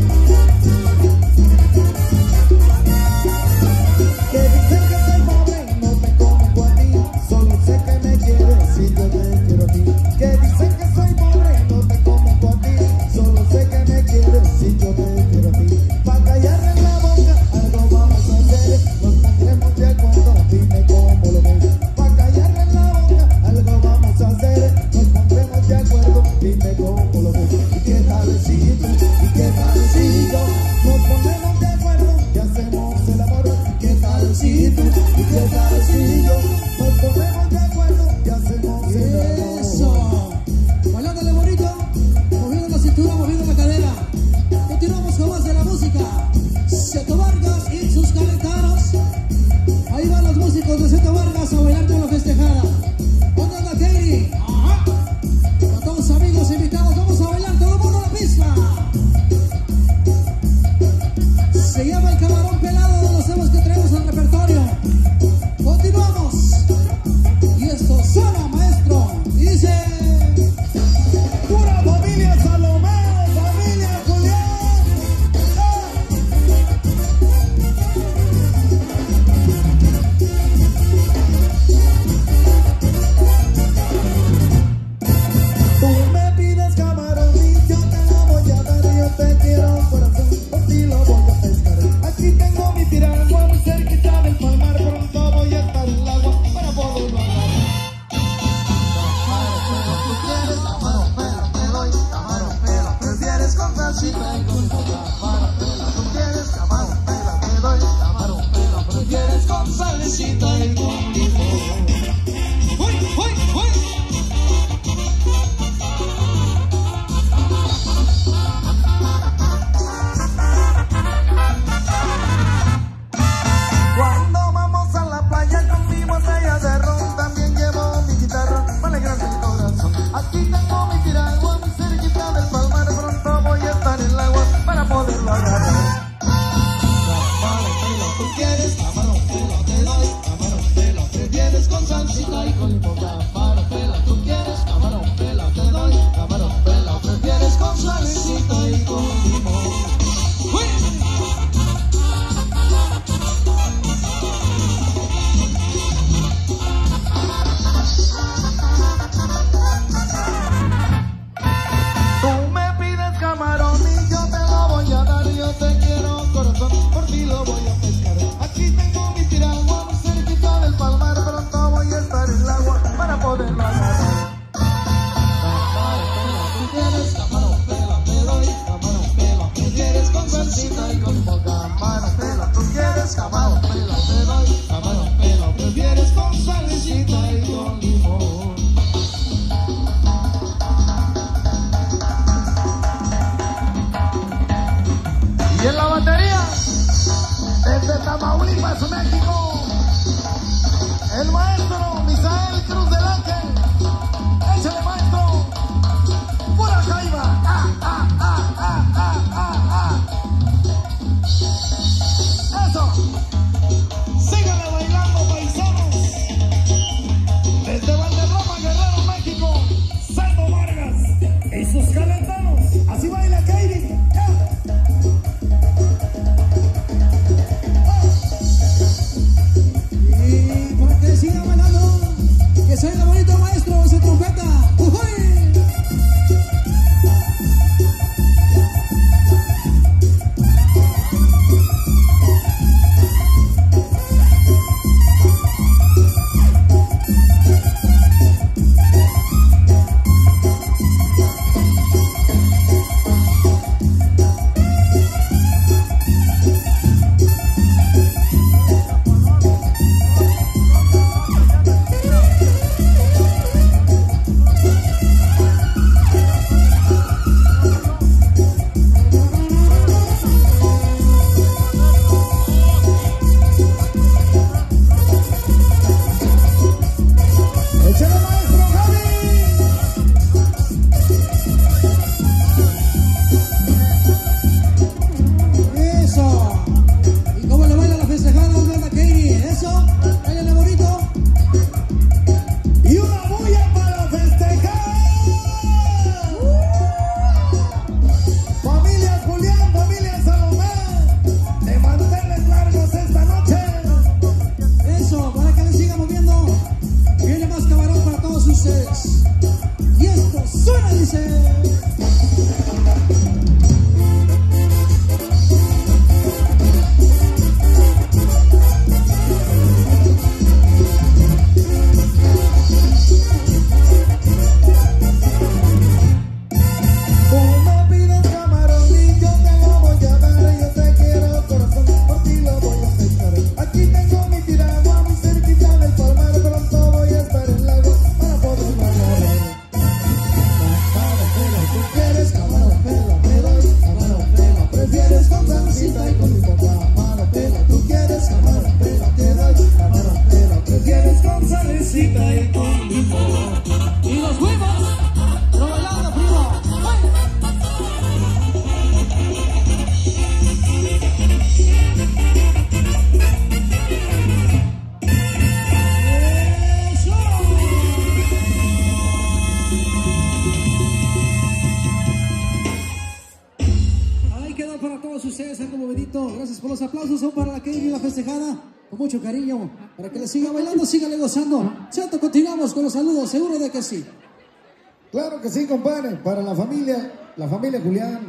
Que dicen que soy pobre y con limón. Camarón pela, tú quieres, camarón pela, te doy. Camarón pela, prefieres con salecita y con limón. Tú me pides camarón y yo te lo voy a dar. Yo te quiero corazón, por ti lo voy a pescar. Aquí tengo mi piragua muy cerquita del palmar. Pronto voy a estar en el agua para poderlo agarrar. Camarón pela, tú quieres, camarón pela, te doy. Camarón pela, prefieres con salsita y con limón. Camarón pela, tú quieres, camarón pela, te doy. Camarón pela, prefieres con salsita y con limón. Y en la batería, desde Tamaulipas, México, el maestro Misael Cruz del Ángel. Échale, maestro. Pura jaiba. Eso. Síganle bailando, paisanos. Desde Valderrama, Guerrero, México, Santo Vargas y sus calentanos. Así baila Kairi. Y para que siga bailando, que salga bonito maestro, esa trompeta. ¡Ujuy! Gracias por los aplausos, son para la que vive la festejada con mucho cariño, para que le siga bailando, sígale gozando. Chato, continuamos con los saludos, seguro de que sí. Claro que sí, compadre, para la familia Julián,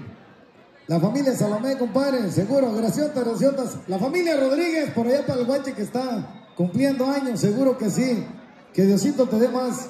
la familia Salomé, compadre, seguro, graciotas, la familia Rodríguez, por allá para el guache que está cumpliendo años, seguro que sí, que Diosito te dé más.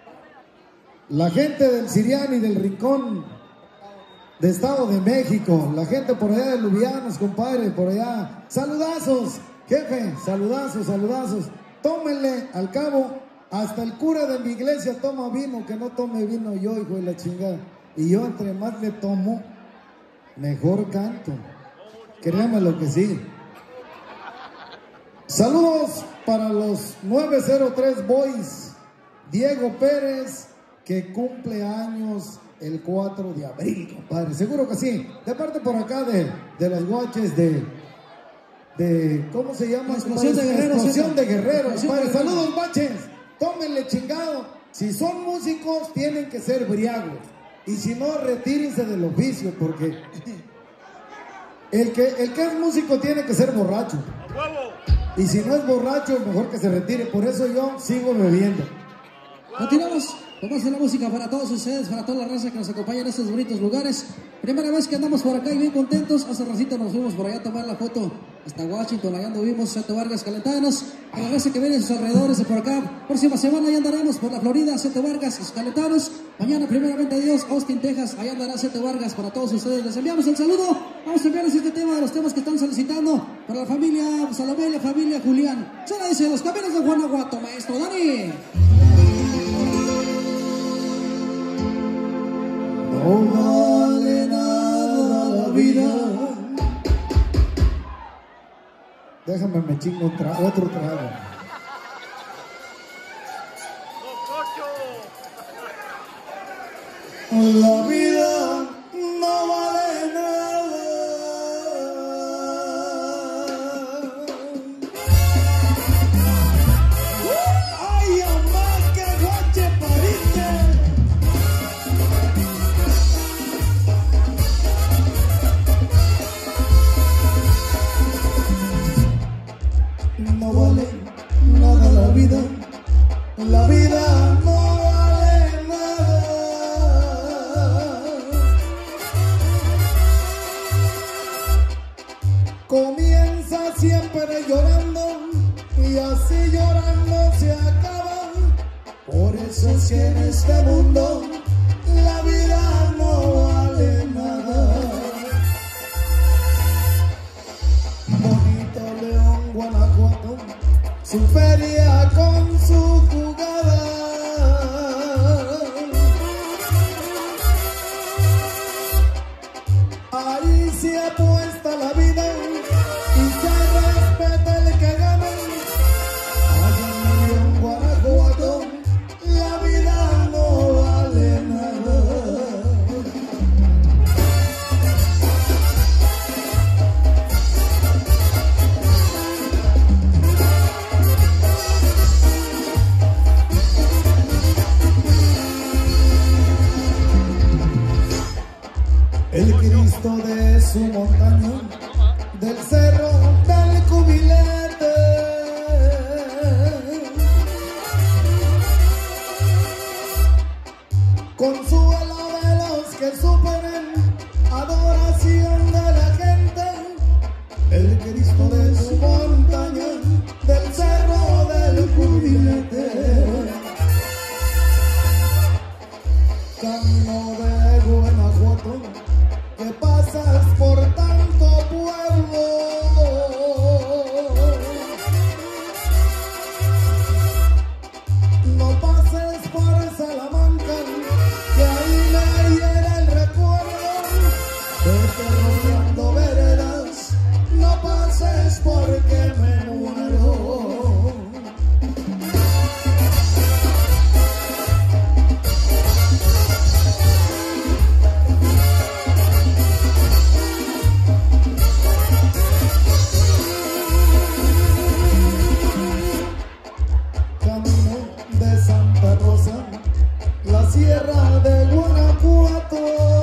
La gente del Sirián y del Rincón de Estado de México, la gente por allá de Lubianos, compadre, por allá, saludazos, jefe, saludazos, tómenle, al cabo, hasta el cura de mi iglesia toma vino, que no tome vino yo, hijo de la chingada, y yo entre más le tomo, mejor canto, créame lo que sí. Saludos para los 903 Boys, Diego Pérez, que cumple años el 4 de abril, compadre, seguro que sí, de parte por acá de los guaches de ¿cómo se llama? Explosión de Guerrero, Explosión de Guerrero, compadre, saludos guaches, tómenle chingado. Si son músicos, tienen que ser briagos. Y si no, retírense del oficio, porque el que es músico tiene que ser borracho. Y si no es borracho, mejor que se retire. Por eso yo sigo bebiendo. Continuamos con más de la música para todos ustedes, para toda la raza que nos acompaña en estos bonitos lugares. Primera vez que andamos por acá y bien contentos. Hace ratito nos fuimos por allá a tomar la foto hasta Washington, allá anduvimos, Seto Vargas, Calentanos. A la raza que viene en sus alrededores de por acá. Próxima semana ya andaremos por la Florida, Seto Vargas, Calentanos. Mañana, primeramente Dios, Austin, Texas, allá andará Seto Vargas para todos ustedes. Les enviamos el saludo. Vamos a enviarles este tema de los temas que están solicitando para la familia Salomé y la familia Julián. Solo dice Los Caminos de Guanajuato, maestro Dani. No vale nada la vida. Déjame me chingo otro trago. La vida no vale nada. Ay, mamá, que guache pariste. No vale nada la vida. La vida no vale nada. Comienza siempre llorando y así llorando se acaba. Por eso es que en este mundo la vida no vale nada. Bonito León, Guanajuato, su feria con su jugada. Ahí se apuesta la vida y se respeta el que gana. Allá en León, Guanajuato, la vida no vale nada. El Cristo de su montaña, del cerro del Cubilete, consuelo de los que superen, adoración de la gente. El Cristo de su montaña, del cerro del Cubilete, camino de Guanajuato, que pasas por tanto pueblo. No pases por Salamanca, que ahí me hiera el recuerdo. Vete rodeando veredas, no pases porque me muero. La sierra de Guanajuato,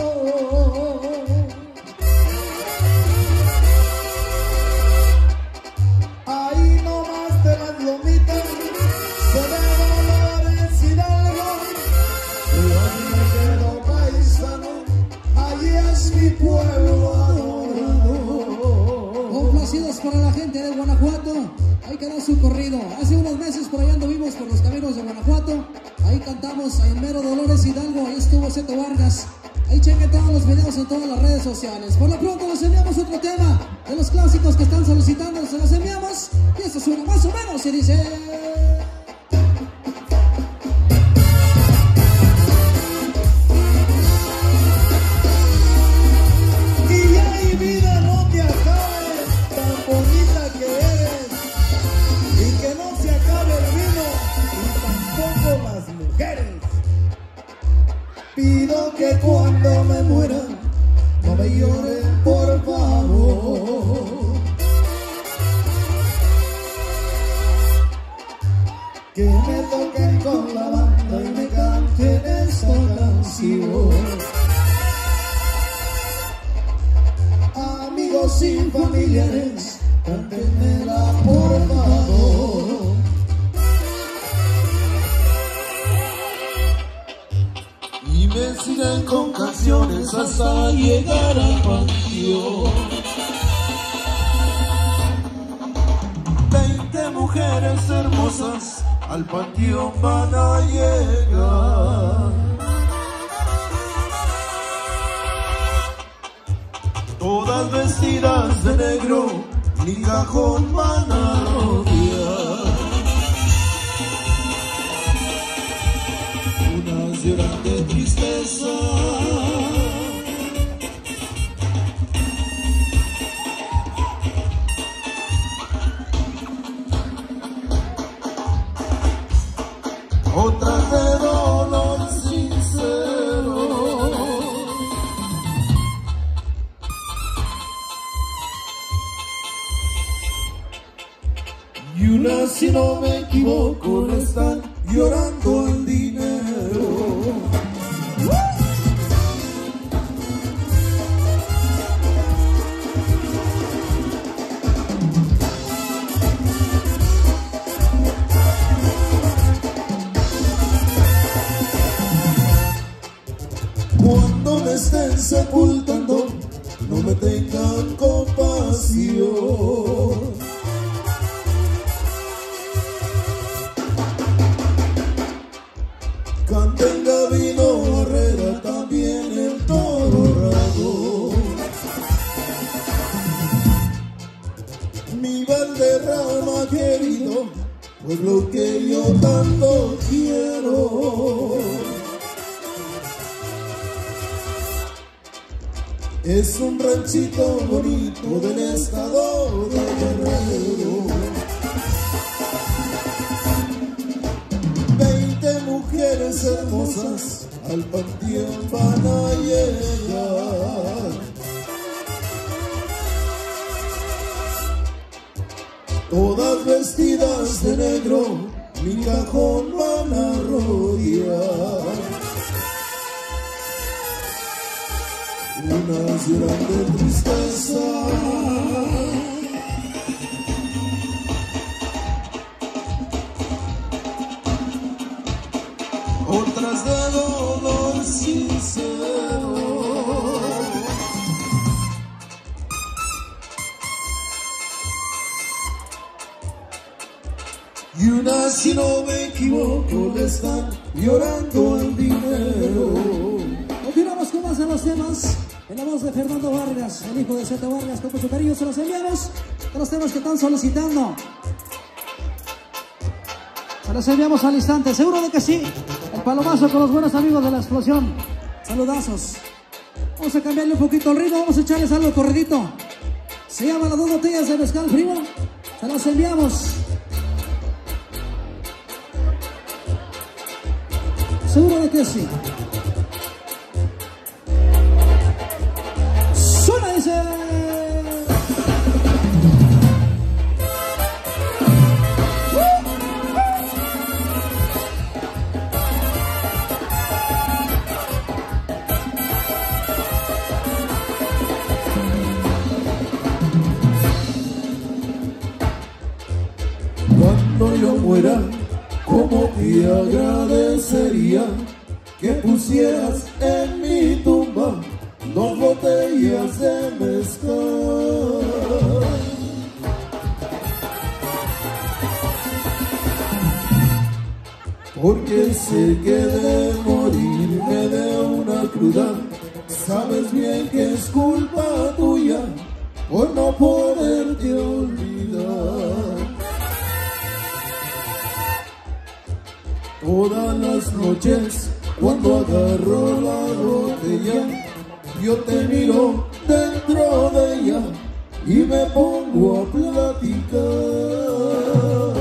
ahí nomás de las lomitas se ve Dolores Hidalgo. Yo me quedo paisano, allí es mi pueblo adorado. Complacidos para la gente de Guanajuato. Ahí quedó su corrido. Hace unos meses por allá anduvimos por los caminos de Guanajuato. Ahí cantamos en mero Dolores Hidalgo. Ahí estuvo Seto Vargas. Ahí chequen todos los videos en todas las redes sociales. Por lo pronto les enviamos otro tema de los clásicos que están solicitando. Se los enviamos. Y esto suena más o menos y dice... Y ay, vida, no te acabes, tan bonita que eres. Y que no se acabe el vino y tampoco las mujeres. Pido que cuando me muera no me lloren, por favor. que me toquen con la banda y me canten esta canción. Amigos y familiares, cántenmela por favor. Y me sigan con canciones hasta llegar al panteón. 20 mujeres hermosas al panteón van a llegar. Todas vestidas de negro, mi cajón van a rodear. Unas lloran de tristeza, otras de dolor sincero. Y unas, si no me equivoco, le están llorando el dinero. Cuando me estén sepultando, no me tengan compasión. Canten Gabino Barrera, también el Toro Rago. Mi Valderrama querido, pueblo que yo tanto quiero. Es un ranchito bonito del estado de Guerrero. 20 mujeres hermosas al panteón van a llegar. Todas vestidas de negro, mi cajón van a rodear. Unas lloran de tristeza, otras de dolor sincero. Y unas, si no me equivoco, le están llorando al dinero. Continuamos con más de los temas. En la voz de Fernando Vargas, el hijo de Zeta Vargas, con mucho cariño se los enviamos. De los temas que están solicitando. Se los enviamos al instante, seguro de que sí. El palomazo con los buenos amigos de la explosión. Saludazos. Vamos a cambiarle un poquito el ritmo, vamos a echarles algo corridito. Se llama Las Dos Botellas de Mezcal Frío. Se los enviamos. Seguro de que sí. Suena, dice. Cuando yo muera, como te agradecería que pusieras en mi tumba 2 botellas de mezcal. Porque sé que de morirme de una cruda, sabes bien que es culpa tuya por no poderte olvidar. Todas las noches cuando agarro la botella, yo te miro dentro de ella y me pongo a platicar.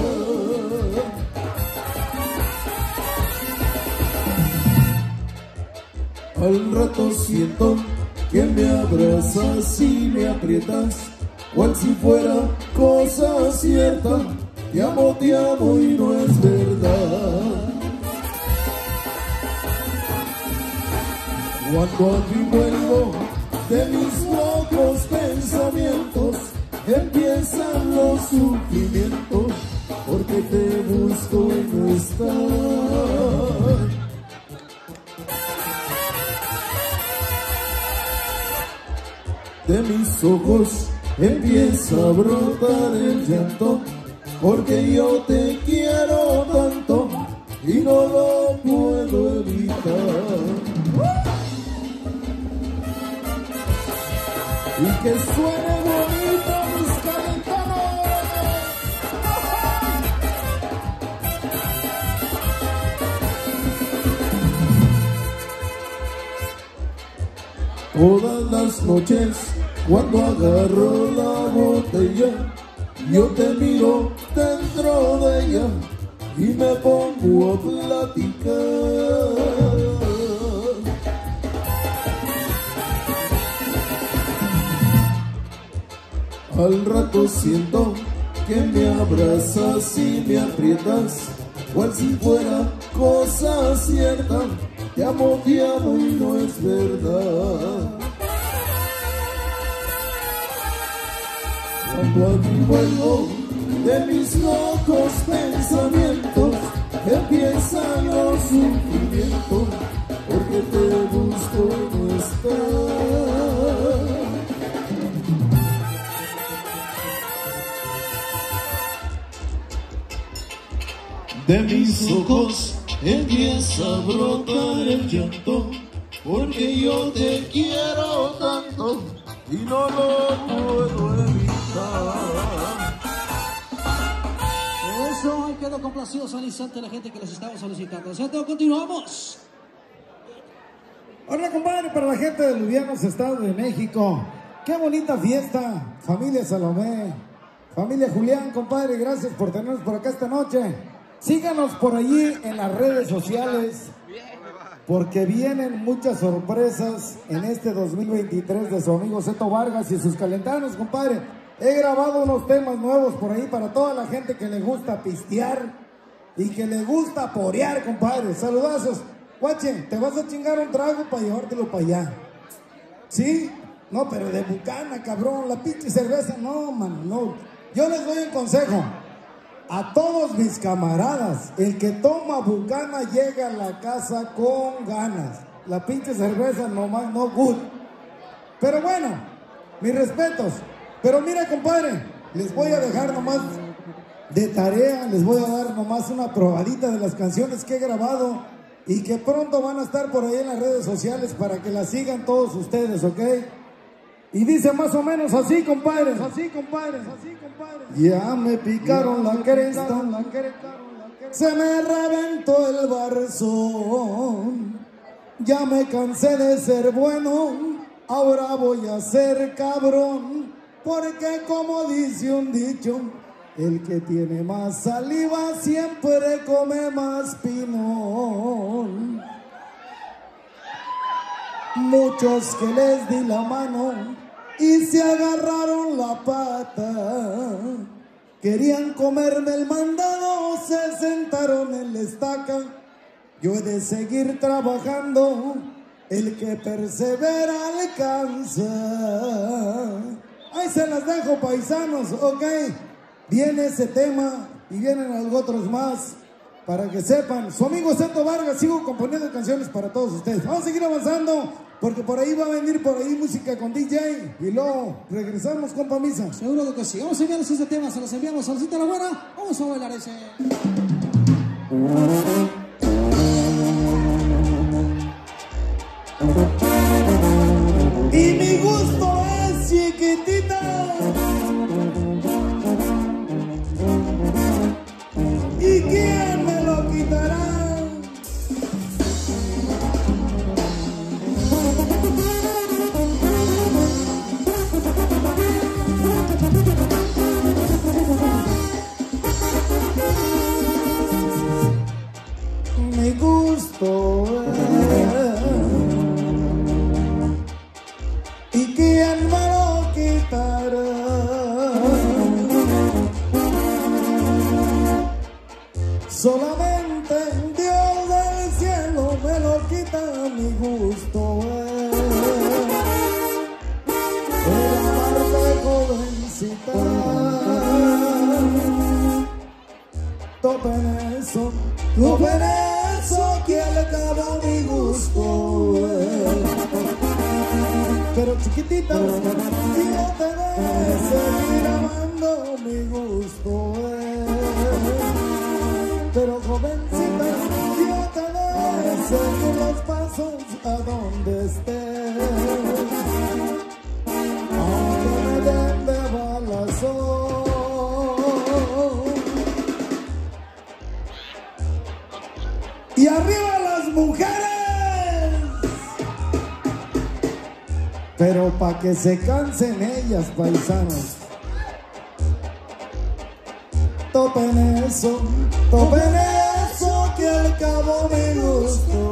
Al rato siento que me abrazas y me aprietas, cual si fuera cosa cierta, te amo y no es verdad. Cuando a ti vuelvo de mis locos pensamientos, empiezan los sufrimientos, porque te busco y no estás. De mis ojos empieza a brotar el llanto, porque yo te quiero tanto y no lo puedo evitar. Y que suene bonito, mis calentanos. Todas las noches cuando agarro la botella, yo te miro dentro de ella y me pongo a platicar. Al rato siento que me abrazas y me aprietas, cual si fuera cosa cierta. Te amo y no es verdad. Cuando a ti vuelvo de mis locos pensamientos, empiezan los sufrimientos, porque te busco y no estás. De mis ojos empieza a brotar el llanto, porque yo te quiero tanto y no lo puedo evitar. Eso, ahí quedó complacido al instante la gente que les estaba solicitando. ¿Cierto? Continuamos. Hola, compadre, para la gente de Lubianos, Estado de México. Qué bonita fiesta, familia Salomé, familia Julián, compadre, gracias por tenernos por acá esta noche. Síganos por allí en las redes sociales, porque vienen muchas sorpresas en este 2023 de su amigo Zeto Vargas y sus calentanos, compadre. He grabado unos temas nuevos por ahí para toda la gente que le gusta pistear y que le gusta porear, compadre. Saludazos. Guache, te vas a chingar un trago para llevártelo para allá. ¿Sí? No, pero de bucana, cabrón. La pinche cerveza, no, mano, no. Yo les doy un consejo. A todos mis camaradas, el que toma bucana llega a la casa con ganas. La pinche cerveza nomás no good. Pero bueno, mis respetos. Pero mira, compadre, les voy a dejar nomás de tarea, les voy a dar nomás una probadita de las canciones que he grabado y que pronto van a estar por ahí en las redes sociales para que las sigan todos ustedes, ¿ok? Y dice más o menos así, compadres, así, compadres, así, compadres. Ya me picaron la cresta, se me reventó el barzón, ya me cansé de ser bueno, ahora voy a ser cabrón, porque como dice un dicho, el que tiene más saliva siempre come más pinol. Muchos que les di la mano y se agarraron la pata, querían comerme el mandado, se sentaron en la estaca. Yo he de seguir trabajando, el que persevera alcanza. Ahí se las dejo, paisanos, ok. Viene ese tema y vienen algo otros más. Para que sepan, su amigo Zeto Vargas, sigo componiendo canciones para todos ustedes. Vamos a seguir avanzando, porque por ahí va a venir por ahí música con DJ. Y luego regresamos con Pamisa. Seguro que sí. Vamos a enviarles ese tema, se los enviamos. Saludcita la buena, vamos a bailar ese. Y mi gusto es chiquitita. ¿Y quién me lo quitará? Mi gusto es, ¿y quién me lo quitará? mi gusto el amarte jovencita. Tope en eso, que al cabo mi gusto pero chiquitita, yo te de seguir amando mi gusto pero jovencita, yo te de seguir los pasos a donde estés, aunque me den de balazo. Y arriba las mujeres, pero pa' que se cansen ellas, paisanos. Tope en eso, que al cabo me gustó.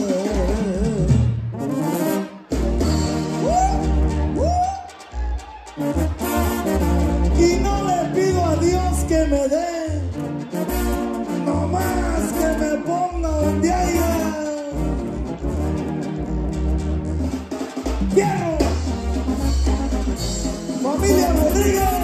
Y no le pido a Dios que me dé, no más que me ponga donde haya. ¡Quiero! ¡Familia Rodríguez!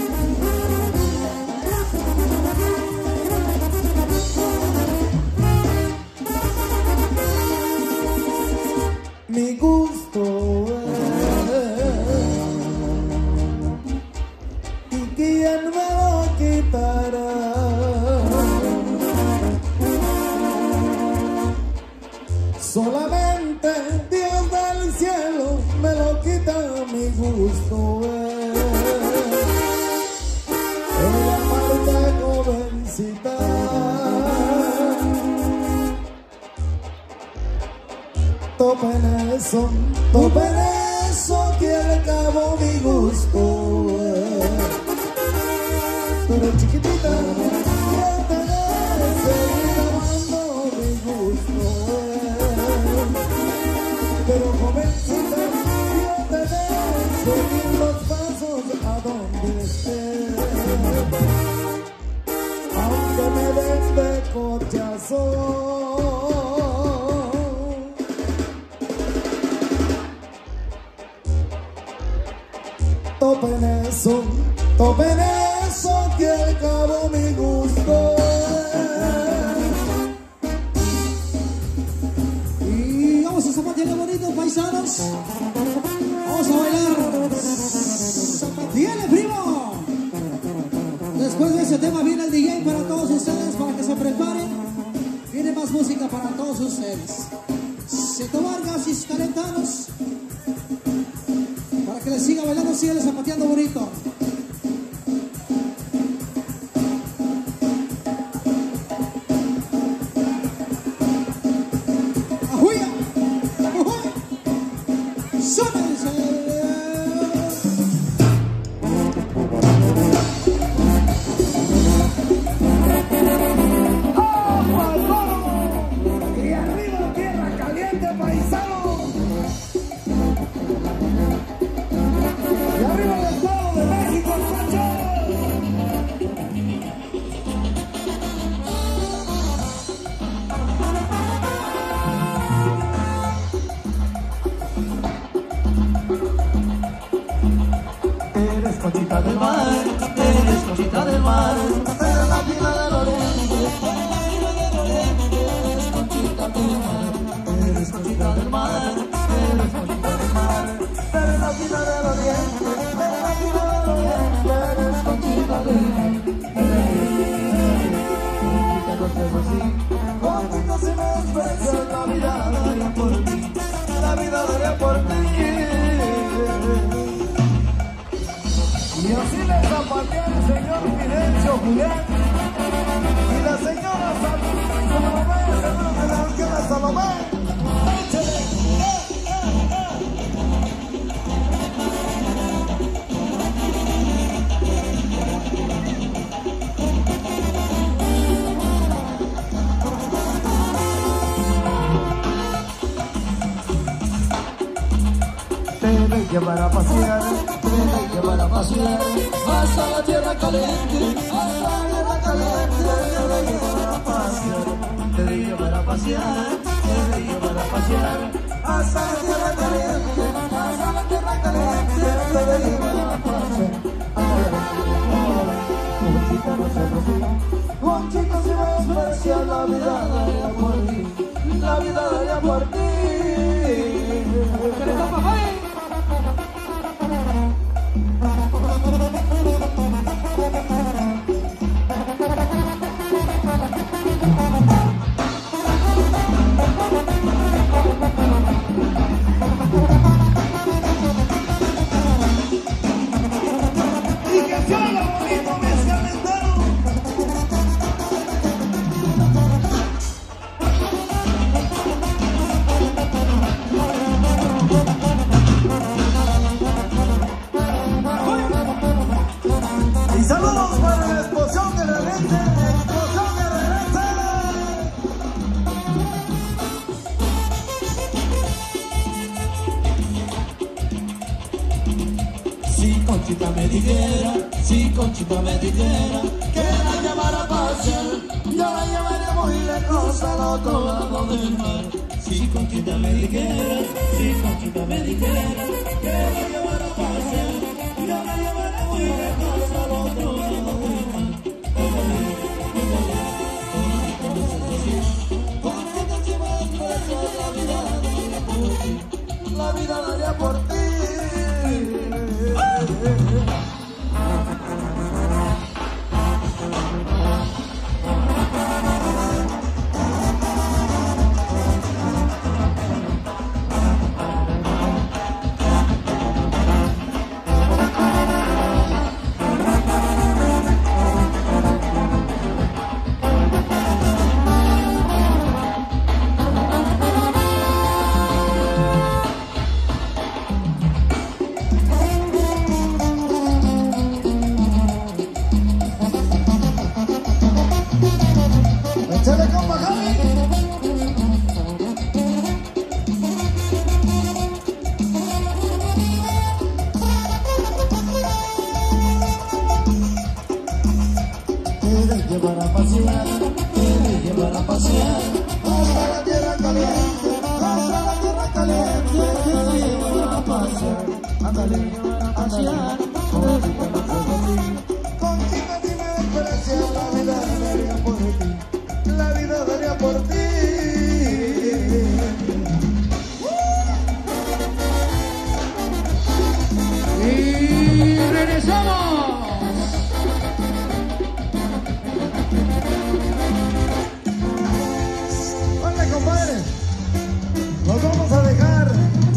Mi gusto y quién me lo quitará. Solamente Dios del cielo me lo quita mi gusto el amarte jovencita. Tope en eso, que al cabo mi gusto pero chiquitita, yo te de seguir amando mi gusto pero jovencita, yo te de seguir los pasos a donde estés, aunque me den de cochazo. Tope en eso, que al cabo mi gusto y vamos a zapatearle bonito, paisanos. Vamos a bailar zapatearle, primo. Después de ese tema viene el DJ para todos ustedes, para que se preparen. Viene más música para todos ustedes. Seto Vargas y sus calentanos, para que les siga bailando, sigan zapateando bonito. ¡Ajuya! ¡Ajuya! ¡Súbense! y arriba tierra caliente, paisano. Y arriba el Estado de México, Pacho. Eres Conchita del mar, eres Conchita del mar, eres la fina del oriente, eres Conchita del mar, eres Conchita del mar, eres Conchita del mar, eres la fina del oriente, eres la fina del oriente, eres Conchita del mar. Contigo si me expresas la vida daría por ti, la vida daría por ti. Y así le zapatea el señor Fidencio Julián y la señora Salomé, seguro que la orquesta Salomé. ¡Échale! Te debe llevar a pasear, llevar a pasear hasta la tierra caliente, hasta la tierra caliente, te debe llevar a pasear, te debe llevar a pasear, te debe llevar a pasear hasta la tierra caliente, hasta la tierra caliente, te voy a llevar a pasear. Conchita, si me desprecias, la vida daría por ti, la vida daría por ti. Saludos para la explosión de la leche, explosión de la leche. Si Conchita me dijera, si Conchita me dijera que la llevara a pasear, yo la llevaría muy lejos al otro lado del mar. Si Conchita me dijera, si Conchita me dijera que la llevara a pasear, yo la llevaría muy lejos al otro lado del mar. La vida daría por ti. ¡Échale, compa, Javi! Quiere llevar a pasear, quiere llevar a pasear hasta la tierra caliente, hasta la tierra caliente, quiere llevar a pasear, ándale, pasear, Conchita, si me desprecias, la vida daría por ti, la vida daría por ti. Y regresamos. Hola, compadre, nos vamos a dejar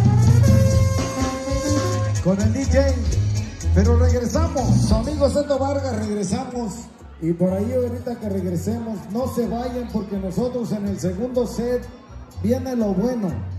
con el DJ, pero regresamos. Su amigo Sendo Vargas, regresamos. Y por ahí ahorita que regresemos, no se vayan porque nosotros en el segundo set viene lo bueno.